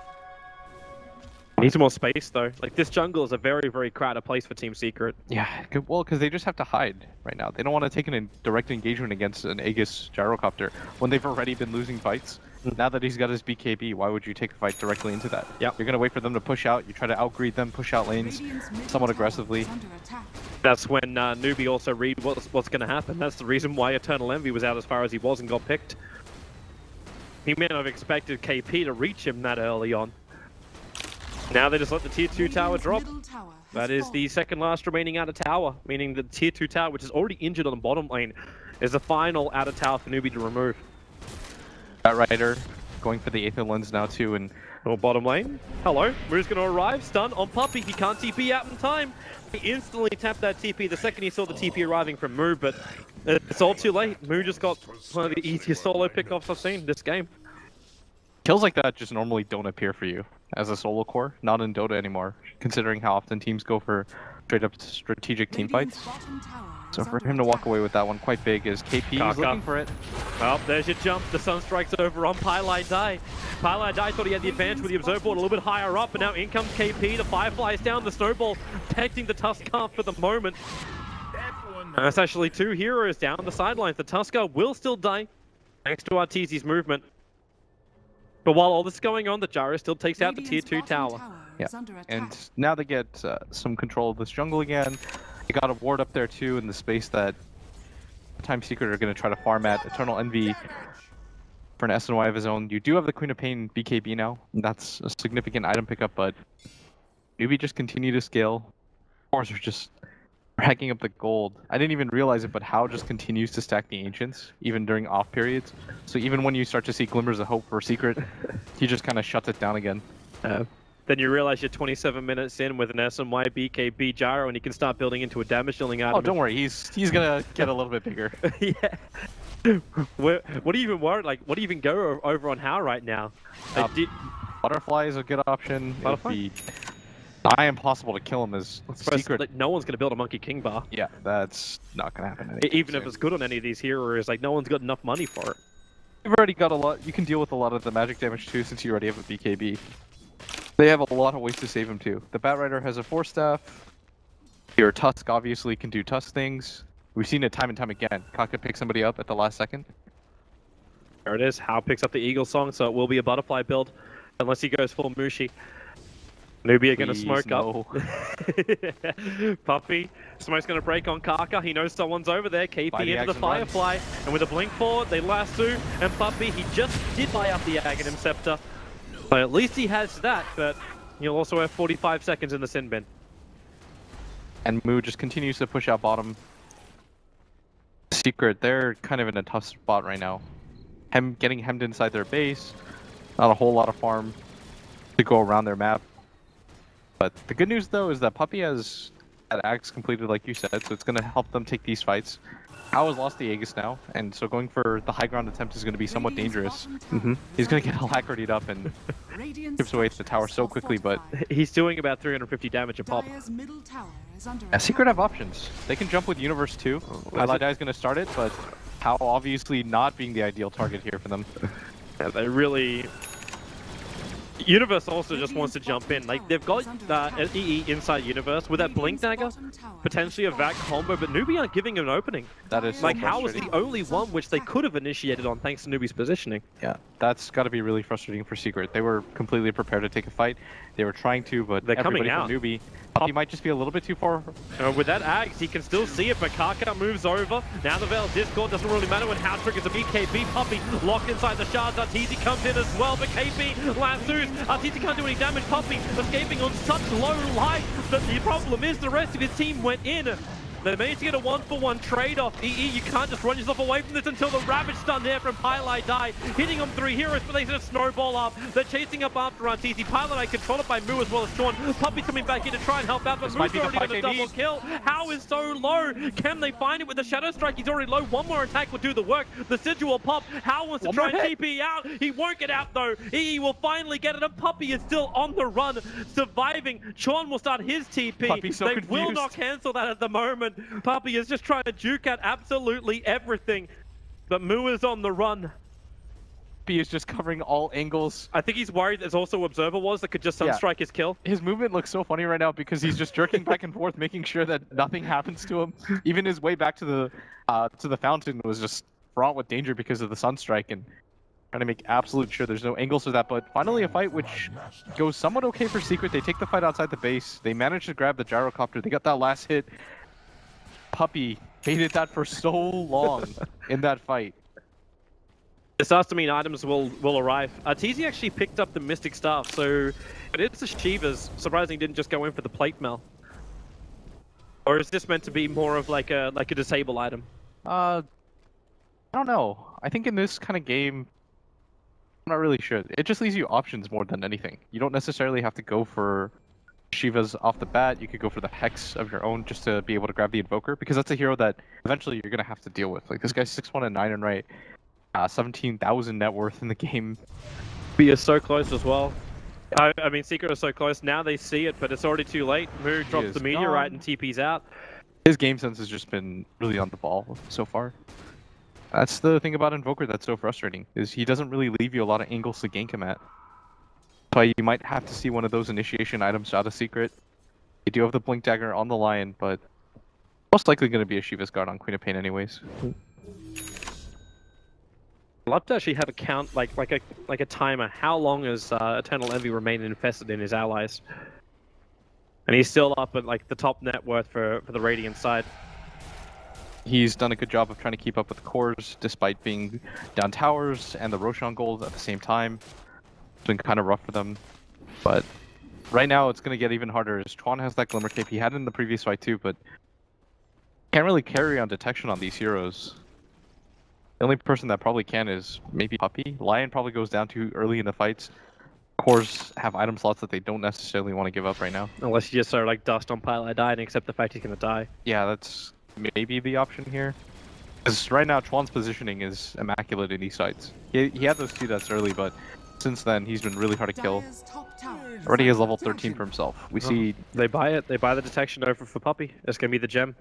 Needs more space though. Like, this jungle is a very, very crowded place for Team Secret. Yeah, well, because they just have to hide right now. They don't want to take an direct engagement against an Aegis Gyrocopter when they've already been losing fights. Mm. Now that he's got his B K B, why would you take a fight directly into that? Yep. You're going to wait for them to push out, you try to outgreed them, push out lanes somewhat aggressively. That's when uh, Newbie also read what's, what's going to happen. That's the reason why Eternal Envy was out as far as he was and got picked. He may not have expected K P to reach him that early on. Now they just let the tier two tower drop. That is the second last remaining outer tower, meaning the tier two tower, which is already injured on the bottom lane, is the final outer tower for Newbie to remove. Batrider going for the Aether Lens now too, and oh, bottom lane. Hello, Moo's going to arrive, stun on Puppey. He can't T P out in time. He instantly tapped that T P the second he saw the T P arriving from Moo, but it's all too late. Moo just got one of the easiest solo pickoffs I've seen this game. Kills like that just normally don't appear for you as a solo core, not in Dota anymore, considering how often teams go for straight up strategic team fights. So for him to walk away with that one quite big is K P is looking for it. Well, there's your jump. The Sunstrike's over on Pielai. Pielai thought he had the advantage with the Observer Board a little bit higher up, but now in comes K P. The Firefly is down. The Snowball protecting the Tuskar for the moment. And that's actually two heroes down the sidelines. The Tuskar will still die thanks to Arteezy's movement. But while all this is going on, the Gyro still takes out the tier two tower. Yeah, and now they get uh, some control of this jungle again. They got a ward up there too in the space that Team Secret are going to try to farm at. Eternal Envy for an S N Y of his own. You do have the Queen of Pain B K B now. That's a significant item pickup, but Newbie just continue to scale. Cores are just racking up the gold. I didn't even realize it, but How just continues to stack the Ancients, even during off periods. So even when you start to see glimmers of hope for Secret, he just kind of shuts it down again. Uh, then you realize you're twenty-seven minutes in with an S M Y B K B Gyro, and you can start building into a damage dealing item. Oh, don't worry, he's he's gonna get a little bit bigger. Yeah. Where, what do you even worry? Like, what do you even go over on How right now? Uh, like, did... Butterfly is a good option. Butterfly? It'd be nigh impossible to kill him as Secret. Like, no one's gonna build a Monkey King bar. Yeah, that's not gonna happen. Even if it's good on any of these heroes, like, no one's got enough money for it. You've already got a lot. You can deal with a lot of the magic damage too, since you already have a B K B. They have a lot of ways to save him too. The Batrider has a four staff. Your Tusk obviously can do Tusk things. We've seen it time and time again. Kaka picks somebody up at the last second. There it is. How picks up the Eagle Song, so it will be a Butterfly build, unless he goes full Mushi. Newbie are going to smoke no. up. Puppey. Smoke's going to break on Kaka. He knows someone's over there. K P Buy into the, the Firefly. Run. And with a blink forward, they lasso. And Puppey, he just did buy up the Aghanim Scepter. So at least he has that, but he'll also have forty-five seconds in the Sin Bin. And Moo just continues to push out bottom. Secret, they're kind of in a tough spot right now. Hem getting hemmed inside their base. Not a whole lot of farm to go around their map. But the good news though is that Puppey has that Axe completed, like you said, so it's going to help them take these fights. Hao has lost the Aegis now, and so going for the high ground attempt is going to be somewhat dangerous. Mm-hmm. He's going to get alacritied up and chips away at the tower so quickly, but he's doing about three hundred fifty damage a pop. yeah, Secret have options. They can jump with Universe too. Pieliedie is going to start it, but Hao obviously not being the ideal target here for them. Yeah, they really... Universe also just wants to jump in. Like, they've got uh, E E inside Universe with that Blink Dagger, potentially a Vac combo, but Newbie aren't giving him an opening. That is so like, Hao was the frustrating. only one which they could have initiated on thanks to Newbie's positioning. Yeah, that's got to be really frustrating for Secret. They were completely prepared to take a fight. They were trying to, but They're coming everybody out. from Newbie, he might just be a little bit too far. Uh, with that Axe, he can still see it, but Kaka moves over. Now the Veil Discord doesn't really matter when Hao triggers a B K B. Puppey locked inside the shards. Arteezy comes in as well, but K P lassos. Arteezy can't do any damage. Puppey escaping on such low life that the problem is the rest of his team went in. They managed to get a one-for-one trade-off. E E, you can't just run yourself away from this until the Ravage stun there from Pieliedie, hitting on three heroes, but they just snowball up. They're chasing up after Arteezy. Pieliedie controlled by Moo as well as Sean. Puppey coming back in to try and help out, but This Moo's might be the already fight got a they double need. kill. Hao is so low. Can they find it with the Shadow Strike? He's already low. One more attack will do the work. The Sigil will pop. Hao wants to One try more and hit. T P out. He won't get out though. E E will finally get it, and Puppey is still on the run, surviving. Sean will start his T P. Puppey's so they will confused. not cancel that at the moment. Puppey is just trying to juke out absolutely everything, but Moo is on the run. He is just covering all angles. I think he's worried there's also Observer Wars that could just Yeah. sunstrike his kill. His movement looks so funny right now because he's just jerking back and forth, making sure that nothing happens to him. Even his way back to the uh, to the fountain was just fraught with danger because of the sunstrike and trying to make absolute sure there's no angles for that. But finally, a fight which goes somewhat okay for Secret. They take the fight outside the base. They manage to grab the gyrocopter. They got that last hit. Puppey hated that for so long in that fight. This starts to mean items will will arrive. Arteezy actually picked up the Mystic Staff, so but it's the Shivas. Surprisingly, didn't just go in for the plate mail. Or is this meant to be more of like a like a disable item? Uh, I don't know. I think in this kind of game, I'm not really sure. It just leaves you options more than anything. You don't necessarily have to go for Shivas off the bat. You could go for the Hex of your own just to be able to grab the Invoker, because that's a hero that eventually you're going to have to deal with. Like, this guy's six one and nine and right, uh, seventeen thousand net worth in the game. B is so close as well. I, I mean, Secret is so close. Now they see it, but it's already too late. Moo drops is the meteorite gone. and T P's out. His game sense has just been really on the ball so far. That's the thing about Invoker that's so frustrating, is he doesn't really leave you a lot of angles to gank him at. So you might have to see one of those initiation items out of Secret. You do have the Blink Dagger on the Lion, but most likely going to be a Shiva's Guard on Queen of Pain anyways. I'd love to actually have a count, like like a like a timer. How long has uh, Eternal Envy remained infested in his allies? And he's still up at like the top net worth for for the Radiant side. He's done a good job of trying to keep up with the cores, despite being down towers and the Roshan gold at the same time. It's been kind of rough for them, but right now it's going to get even harder as Chuan has that Glimmer Cape. He had it in the previous fight too, but can't really carry on detection on these heroes. The only person that probably can is maybe Puppey. Lion probably goes down too early in the fights. Cores have item slots that they don't necessarily want to give up right now. Unless you just sort of like dust on Pieliedie and accept the fact he's going to die. Yeah, that's maybe the option here. Because right now Chuan's positioning is immaculate in these fights. He, he had those two deaths early, but since then he's been really hard to kill. Already has level thirteen for himself. We see They buy it. They buy the detection over for Puppey. It's going to be the gem.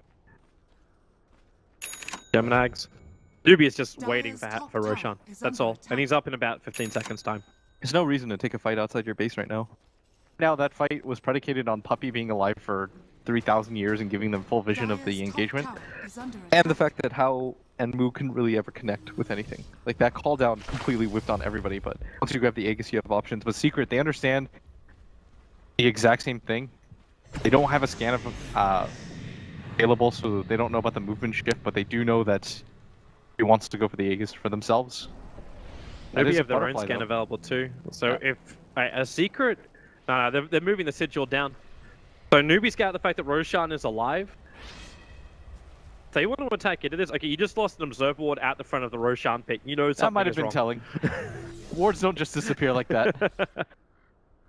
Gem and Ags. Newbie is just waiting for, ha for Roshan. That's all. And he's up in about fifteen seconds time. there's no reason to take a fight outside your base right now. Now that fight was predicated on Puppey being alive for three thousand years and giving them full vision of the engagement. And the fact that Hao and Moo couldn't really ever connect with anything. Like, that call down completely whipped on everybody, but once you grab the Aegis, you have options. But Secret, they understand the exact same thing. They don't have a scan of uh, available, so they don't know about the movement shift, but they do know that he wants to go for the Aegis for themselves. That Maybe is a have their own butterfly, scan though. available too. So Yeah. if a, a Secret, no, no, they're, they're moving the Sigil down. So Newbie scout the fact that Roshan is alive. They want to attack into this. Okay, you just lost an Observer Ward out the front of the Roshan pit. You know something That might have is been wrong. telling. Wards don't just disappear like that.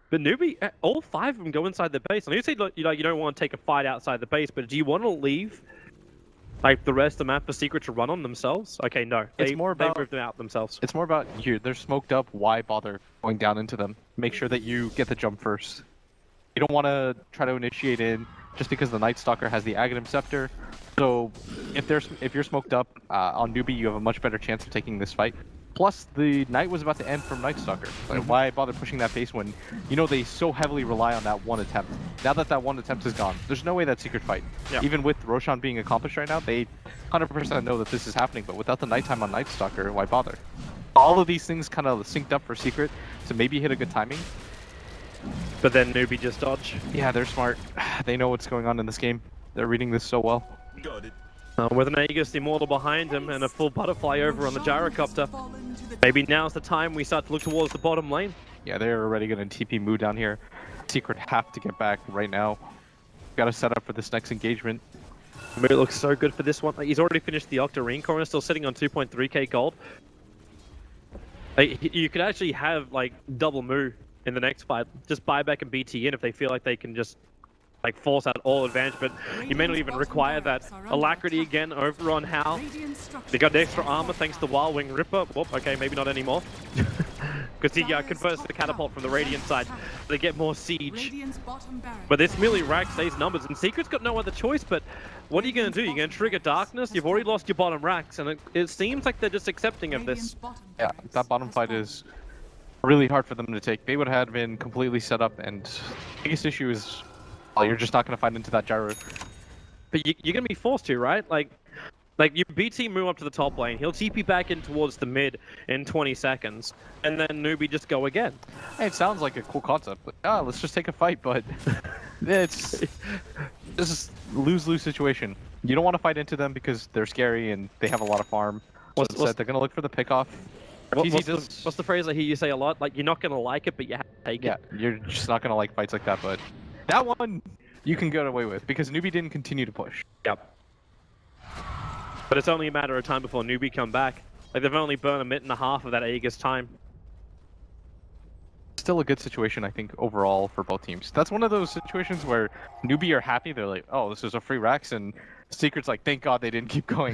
But Newbie, all five of them go inside the base. And you say you know you don't want to take a fight outside the base, but do you want to leave like the rest of the map for Secret to run on themselves? Okay, no. They, It's more about- they moved them out themselves. It's more about you. They're smoked up. Why bother going down into them? Make sure that you get the jump first. You don't want to try to initiate in just because the Night Stalker has the Aghanim Scepter. So if there's if you're smoked up uh, on Newbie, you have a much better chance of taking this fight. Plus, the night was about to end from Night Stalker. Like, why bother pushing that base when you know they so heavily rely on that one attempt? Now that that one attempt is gone, there's no way that Secret fight. Yeah. Even with Roshan being accomplished right now, they one hundred percent know that this is happening. But without the nighttime on Night Stalker, why bother? All of these things kind of synced up for Secret to maybe hit a good timing. But then Newbie just dodge. Yeah, they're smart. They know what's going on in this game. They're reading this so well. Got it. Uh, with an Aegis Immortal behind him and a full butterfly over on the gyrocopter. Maybe now's the time we start to look towards the bottom lane. Yeah, they're already going to T P Moo down here. Secret have to get back right now. Got to set up for this next engagement. Moo looks so good for this one. He's already finished the Octarine Corner, still sitting on two point three K gold. Like, you could actually have like double Moo in the next fight. Just buy back and B T in if they feel like they can just like force out all advantage, but you may not even require that. Alacrity again over on Hal. They got the extra armor thanks to Wild Wing Ripper. Whoop, okay, maybe not anymore. Because he uh, converts the catapult from the Radiant side. They get more siege. But this melee rack stays numbers, and Secret's got no other choice, but what are you going to do? You're going to trigger Darkness? You've already lost your bottom racks, and it, it seems like they're just accepting of this. Yeah, that bottom fight is really hard for them to take. They would have been completely set up, and the biggest issue is well, you're just not going to fight into that gyro. But you, you're going to be forced to, right? Like, like you B T move up to the top lane. He'll T P back in towards the mid in twenty seconds, and then Newbie just go again. Hey, it sounds like a cool concept, but yeah, let's just take a fight. But it's this is lose-lose situation. You don't want to fight into them because they're scary and they have a lot of farm. What's, So instead, they're going to look for the pickoff. what, T Z what's, the, does- what's the phrase I hear you say a lot? Like, you're not going to like it, but you have to take Yeah, it. you're just not going to like fights like that, but that one you can get away with because Newbie didn't continue to push. Yep. But it's only a matter of time before Newbie come back. Like, they've only burned a minute and a half of that Aegis time. Still a good situation, I think, overall for both teams. That's one of those situations where Newbie are happy. They're like, oh, this is a free Rax, and Secret's like, thank God they didn't keep going.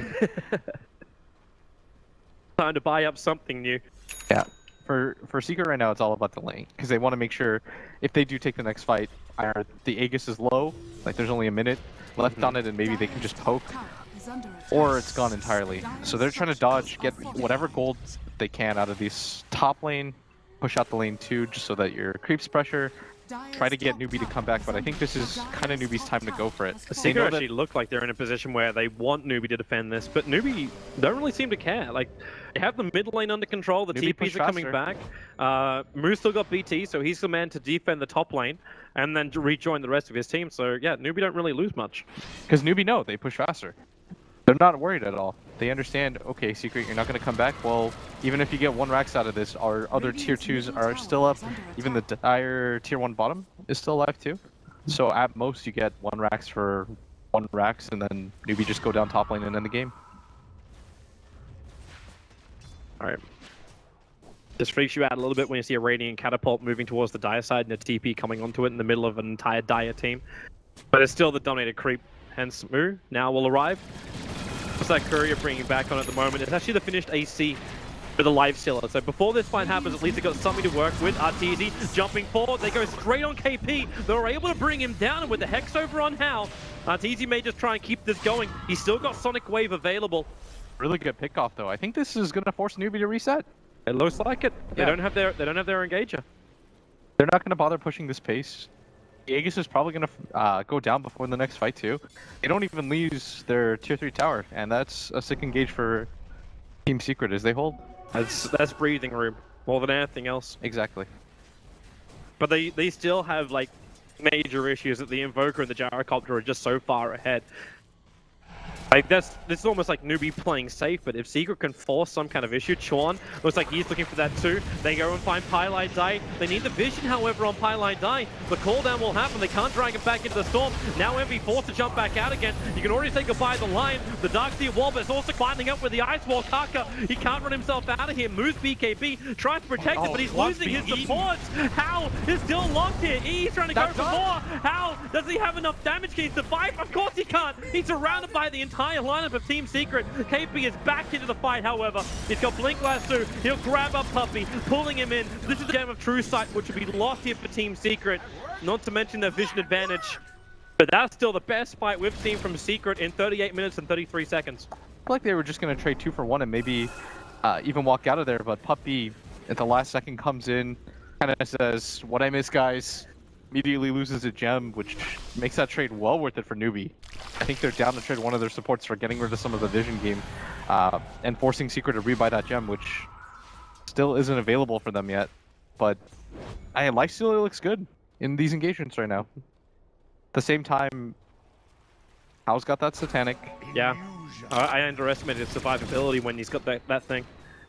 Time to buy up something new. Yeah. For for Secret right now, it's all about the lane because they want to make sure if they do take the next fight, either the Aegis is low, like there's only a minute left mm-hmm. on it, and maybe they can just poke, or it's gone entirely. So they're trying to dodge, get whatever gold they can out of this top lane, push out the lane two, just so that your creeps pressure. Try to get Newbie to come back, but I think this is kind of Newbie's time to go for it. Secret actually look like they're in a position where they want Newbie to defend this, but Newbie don't really seem to care. Like, they have the mid lane under control, the Newbie T Ps are coming back. Uh, Moose still got B T, so he's the man to defend the top lane, and then to rejoin the rest of his team. So yeah, Newbie don't really lose much. Because Newbie know, they push faster. They're not worried at all. They understand, okay, Secret, you're not going to come back. Well, even if you get one Rax out of this, our other tier twos are still up. Even the dire tier one bottom is still alive too. So at most, you get one Rax for one Rax, and then Newbie just go down top lane and end the game. Alright. This freaks you out a little bit when you see a Radiant Catapult moving towards the Dire side and a T P coming onto it in the middle of an entire Dire team. But it's still the dominated creep. Hence, Moo now will arrive. What's that courier bringing back on at the moment? It's actually the finished A C for the life stealer. So before this fight happens, at least they've got something to work with. Arteezy jumping forward. They go straight on K P. They were able to bring him down, and with the Hex over on Hal, Arteezy may just try and keep this going. He's still got Sonic Wave available. Really good pick off though. I think this is gonna force Newbie to reset. It looks like it. They Yeah. don't have their they don't have their engager. They're not gonna bother pushing this pace. Aegis is probably gonna uh, go down before the next fight too. They don't even lose their tier three tower, and that's a sick engage for Team Secret as they hold. That's that's breathing room more than anything else. Exactly. But they they still have like major issues that the Invoker and the Gyrocopter are just so far ahead. Like that's this is almost like Newbie playing safe, but if Secret can force some kind of issue, Chorn looks like he's looking for that too. They go and find Pylai Dai. They need the vision, however, on Pylai Dai. The cooldown will happen. They can't drag him back into the storm. Now Envy forced to jump back out again. You can already say goodbye to the line. The Darkseer wall, but it's also climbing up with the Ice Wall. Kaka, he can't run himself out of here. Moves B K B, tries to protect it, Oh, but he's lost losing his being supports. How is still locked here. E's trying to go That's for up. more. How does he have enough damage? Can he survive? Of course he can't. He's surrounded by the entire lineup of Team Secret. K P is back into the fight, however. He's got Blink Lasso. He'll grab up Puppey, pulling him in. This is the game of True Sight, which would be lost here for Team Secret. Not to mention their vision advantage. But that's still the best fight we've seen from Secret in thirty-eight minutes and thirty-three seconds. I feel like they were just going to trade two for one and maybe uh, even walk out of there, but Puppey at the last second comes in, kind of says, "What I miss, guys." Immediately loses a gem, which makes that trade well worth it for Newbie. I think they're down to trade one of their supports for getting rid of some of the vision game uh, and forcing Secret to rebuy that gem, which still isn't available for them yet. But I Lifestealer looks good in these engagements right now. At the same time, Hao's got that Satanic. Yeah, I, I underestimated his survivability when he's got that, that thing.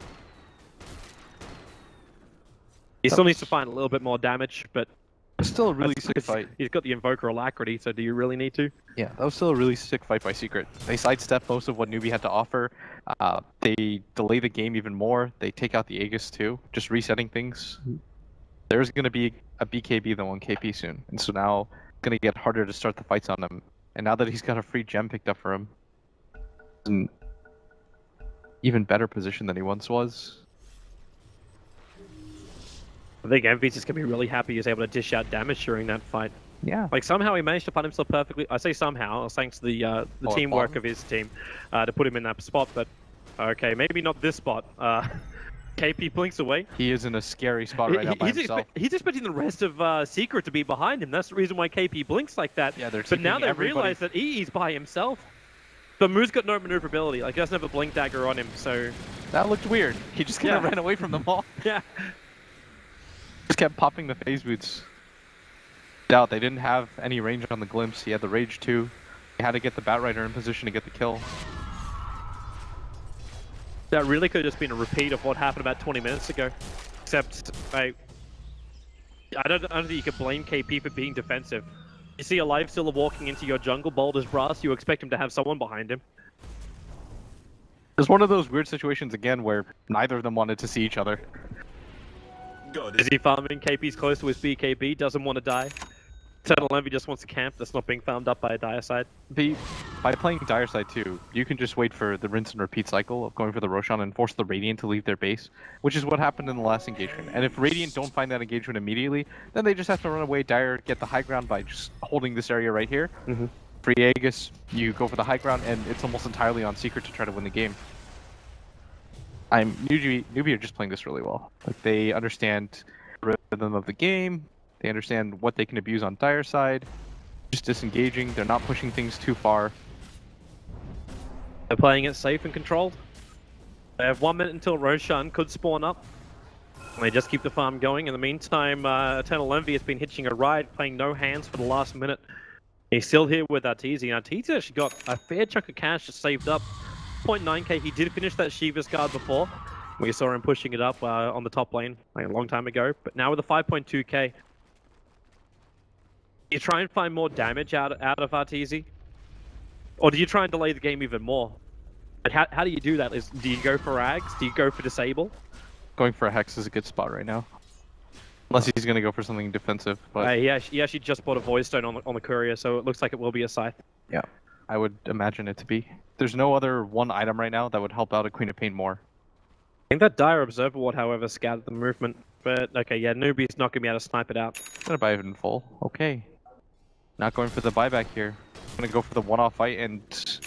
He still needs to find a little bit more damage, but It's still a really that's- sick fight. He's got the Invoker Alacrity, so do you really need to? Yeah, that was still a really sick fight by Secret. They sidestep most of what Newbie had to offer. Uh, they delay the game even more. They take out the Aegis too, just resetting things. There's going to be a B K B than one K P soon, and so now it's going to get harder to start the fights on him. And now that he's got a free gem picked up for him, he's in even better position than he once was. I think Envy's just gonna be really happy he's able to dish out damage during that fight. Yeah. Like somehow he managed to find himself perfectly. I say somehow, thanks to the uh, the Oh, teamwork bottom? of his team uh, to put him in that spot. But okay, maybe not this spot. Uh, K P blinks away. He is in a scary spot right now by he's, himself. expe- he's expecting the rest of uh, Secret to be behind him. That's the reason why K P blinks like that. Yeah, they're but now keeping they everybody- realize that E E's by himself. But Moo's got no maneuverability. Like he doesn't have a blink dagger on him, so That looked weird. He just kind of Yeah. ran away from them all. yeah. Just kept popping the phase boots. Doubt they didn't have any range on the glimpse. He had the rage too. He had to get the Batrider in position to get the kill. That really could have just been a repeat of what happened about twenty minutes ago. Except, I, I don't, I don't think you could blame K P for being defensive. You see a Lifestealer walking into your jungle, bold as brass, you expect him to have someone behind him. It's one of those weird situations again where neither of them wanted to see each other. Is he farming? K P's close to his B K B, doesn't want to die. Eternal Envy just wants to camp that's not being farmed up by a Dire side. The, by playing Dire Side too, you can just wait for the rinse and repeat cycle of going for the Roshan and force the Radiant to leave their base, which is what happened in the last engagement. And if Radiant don't find that engagement immediately, then they just have to run away Dire, get the high ground by just holding this area right here. Mm-hmm. Free Aegis, you go for the high ground, and it's almost entirely on Secret to try to win the game. I'm Newbie, Newbie are just playing this really well. Like they understand the rhythm of the game, they understand what they can abuse on Dire side, just disengaging, they're not pushing things too far. They're playing it safe and controlled. They have one minute until Roshan could spawn up. And they just keep the farm going. In the meantime, uh, Eternal Envy has been hitching a ride, playing no hands for the last minute. He's still here with Arteezy. Arteezy actually got a fair chunk of cash just saved up. zero point nine K, he did finish that Shiva's guard before. We saw him pushing it up uh, on the top lane like a long time ago. But now with a five point two K, you try and find more damage out, out of Arteezy? Or do you try and delay the game even more? But how, how do you do that? Is, do you go for Ags? Do you go for Disable? Going for a Hex is a good spot right now. Unless he's going to go for something defensive, but Uh, he, actually, he actually just bought a Void Stone on the, on the Courier, so it looks like it will be a Scythe. yeah, I would imagine it to be. There's no other one item right now that would help out a Queen of Pain more. I think that Dire Observer Ward, however, scouted the movement. But, okay, yeah, Newbie's not going to be able to snipe it out. Gonna buy it in full. Okay. Not going for the buyback here. Gonna go for the one-off fight, and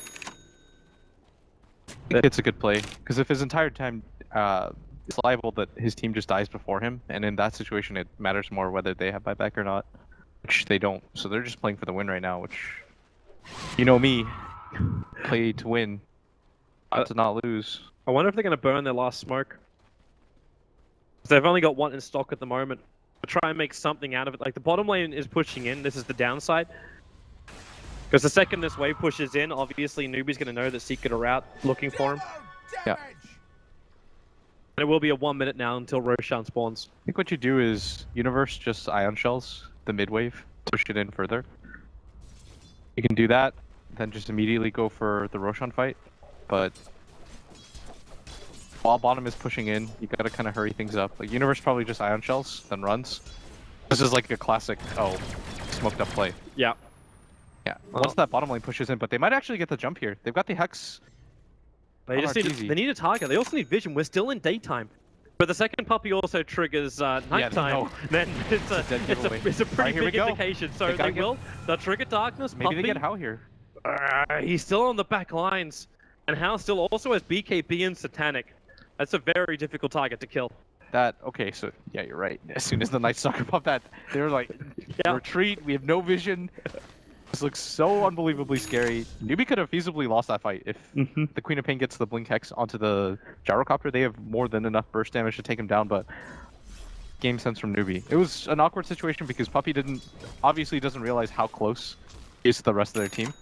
I think it's a good play. Because if his entire time, uh, it's liable that his team just dies before him, and in that situation, it matters more whether they have buyback or not, which they don't. So they're just playing for the win right now, which, you know me, play to win, not to not lose. I wonder if they're going to burn their last smoke. They've only got one in stock at the moment. But try and make something out of it. Like, the bottom lane is pushing in. This is the downside. Because the second this wave pushes in, obviously Newbie's going to know that Secret are out looking for him. Yeah. And it will be a one minute now until Roshan spawns. I think what you do is Universe just Ion Shells the mid wave, push it in further. You can do that, then just immediately go for the Roshan fight. But while bottom is pushing in, you gotta kind of hurry things up. Like Universe probably just Ion Shells, then runs. This is like a classic, oh, smoked up play. Yeah. Yeah, once that bottom lane pushes in, but they might actually get the jump here. They've got the Hex. They just need, a, they need a target. They also need vision. We're still in daytime. But the second puppy also triggers uh, nighttime. Yeah, no. Then it's a, it's a, it's a, it's a pretty right, big indication. So they, they will. They'll trigger darkness. Maybe puppy. they get Hao here. Uh, he's still on the back lines. And Hao still also has B K B and Satanic. That's a very difficult target to kill. That, okay, so, yeah, you're right. As soon as the Night Stalker popped that, they were like, yeah. retreat, we have no vision. This looks so unbelievably scary. Newbie could have feasibly lost that fight if mm-hmm. the Queen of Pain gets the Blink Hex onto the Gyrocopter. They have more than enough burst damage to take him down, but game sense from Newbie. It was an awkward situation because Puppy didn't, obviously doesn't realize how close he is to the rest of their team.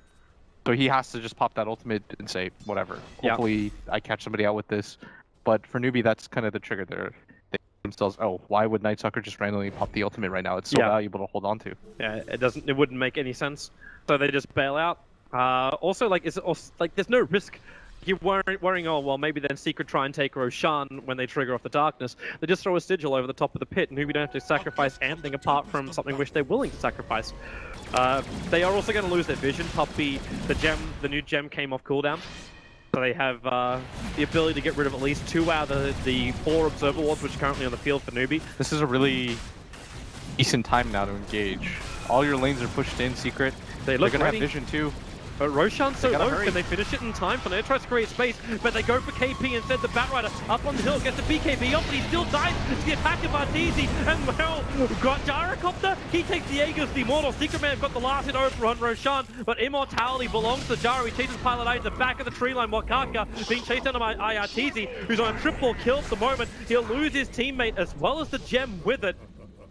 So he has to just pop that ultimate and say, whatever. Hopefully yeah. I catch somebody out with this. But for Newbie, that's kind of the trigger there. They themselves, oh, why would Night Stalker just randomly pop the ultimate right now? It's so yeah. valuable to hold on to. Yeah, it doesn't, it wouldn't make any sense. So they just bail out. Uh, also, like, it's also, like, there's no risk. You're worrying, worrying, oh, well, maybe then Secret try and take Roshan when they trigger off the darkness. They just throw a sigil over the top of the pit, and Newbie don't have to sacrifice anything apart from something which they're willing to sacrifice. Uh, they are also going to lose their vision. Puppy, the gem, the new gem came off cooldown. So they have uh, the ability to get rid of at least two out of the, the four Observer Wards which are currently on the field for Newbie. This is a really decent time now to engage. All your lanes are pushed in, Secret. They look They're going to have ready. vision too. But Roshan's so low, hurry. Can they finish it in time? Fnair tries to create space, but they go for K P instead. The Batrider up on the hill, gets the B K B off, but he still dies to the attack of Arteezy. And well, got Gyrocopter, he takes the Aegis, the Immortal. Secret Man got the last hit over on Roshan, but immortality belongs to Gyro. He chases Pilot A to the back of the tree line, while Kaka being chased down by Arteezy, who's on a triple kill at the moment. He'll lose his teammate as well as the gem with it.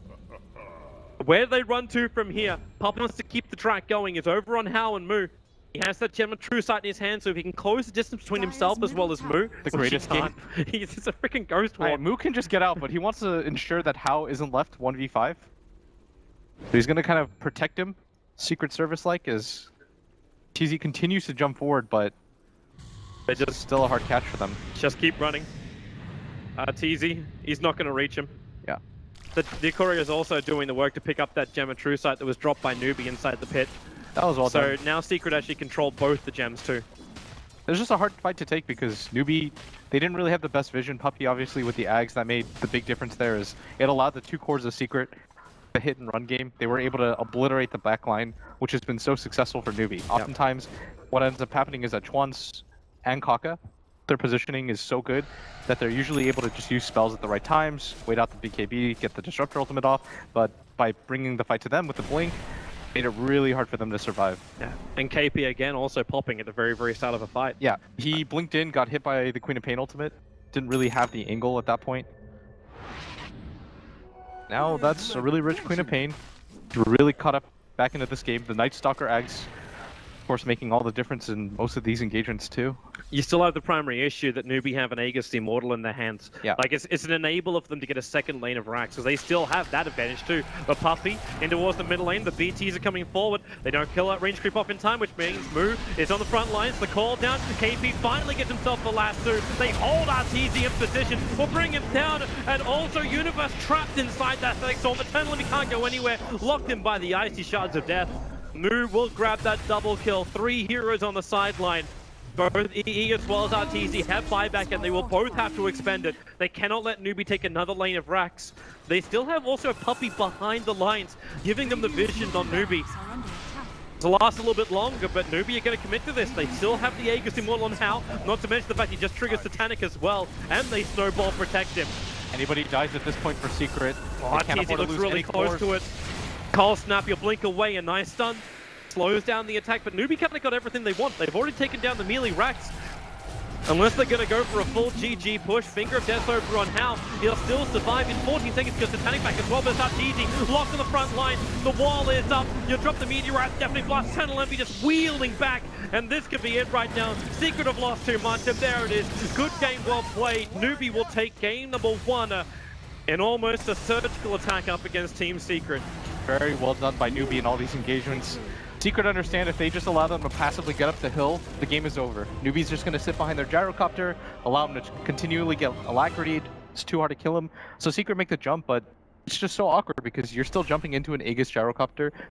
Where do they run to from here? Puppy wants to keep the track going. It's over on Hao and Moo. He has that gem of true sight in his hand, so if he can close the distance between himself as well as Moo, the greatest game. He's just a freaking ghost war. Right, Moo can just get out, but he wants to ensure that Hao isn't left one v five. So he's going to kind of protect him, Secret Service-like, as T Z continues to jump forward, but they just still a hard catch for them. Just keep running. Uh, T Z, he's not going to reach him. Yeah. The, the courier is also doing the work to pick up that gem of true sight that was dropped by Newbie inside the pit. That was well so done. now Secret actually control both the gems too. There's just a hard fight to take because Newbie, they didn't really have the best vision. Puppy, obviously, with the Ags, that made the big difference there. Is it allowed the two cores of Secret the hit and run game. They were able to obliterate the back line, which has been so successful for Newbie. Yep. Oftentimes, what ends up happening is that Chuan's and Kaka, their positioning is so good that they're usually able to just use spells at the right times, wait out the B K B, get the Disruptor ultimate off, but by bringing the fight to them with the Blink, made it really hard for them to survive. Yeah, and K P again also popping at the very, very start of a fight. Yeah, he blinked in, got hit by the Queen of Pain ultimate, didn't really have the angle at that point. Now that's a really rich Queen of Pain. Really caught up back into this game. The Night Stalker Ags, of course, making all the difference in most of these engagements too. You still have the primary issue that Newbie have an Aegis the Immortal in their hands. Yeah. Like, it's, it's an enabler for them to get a second lane of racks, because they still have that advantage too. But Puffy in towards the middle lane, the B Ts are coming forward. They don't kill that range creep off in time, which means Moo is on the front lines. The call down, K P finally gets himself the last two. They hold Arteezy in position, will bring him down, and also Universe trapped inside that Static Storm. Eternally can't go anywhere, locked in by the icy shards of death. Moo will grab that double kill. Three heroes on the sideline. Both E E as well as Arteezy have buyback and they will both have to expend it. They cannot let Newbie take another lane of racks. They still have also a Puppy behind the lines, giving them the vision on Newbie. It'll last a little bit longer, but Newbie are going to commit to this. They still have the Aegis Immortal on Hao, not to mention the fact he just triggers Satanic as well, and they Snowball protect him. Anybody dies at this point for Secret. Oh, Arteezy looks really close cores. to it. Cold Snap, you'll blink away, a nice stun. Slows down the attack, but Newbie kind of got everything they want. They've already taken down the melee racks. Unless they're going to go for a full G G push, Finger of Death over on Hao. He'll still survive in fourteen seconds because Satanic back as well, but it's Arteezy locked on the front line. The wall is up. You drop the Meteorite, definitely blast. Tunnel Envy just wheeling back, and this could be it right now. Secret have lost too much, and there it is. Good game, well played. Newbie will take game number one uh, in almost a surgical attack up against Team Secret. Very well done by Newbie in all these engagements. Secret understand if they just allow them to passively get up the hill, the game is over. Newbie's just going to sit behind their gyrocopter, allow them to continually get alacrity'd. It's too hard to kill him. So Secret make the jump, but it's just so awkward because you're still jumping into an Aegis gyrocopter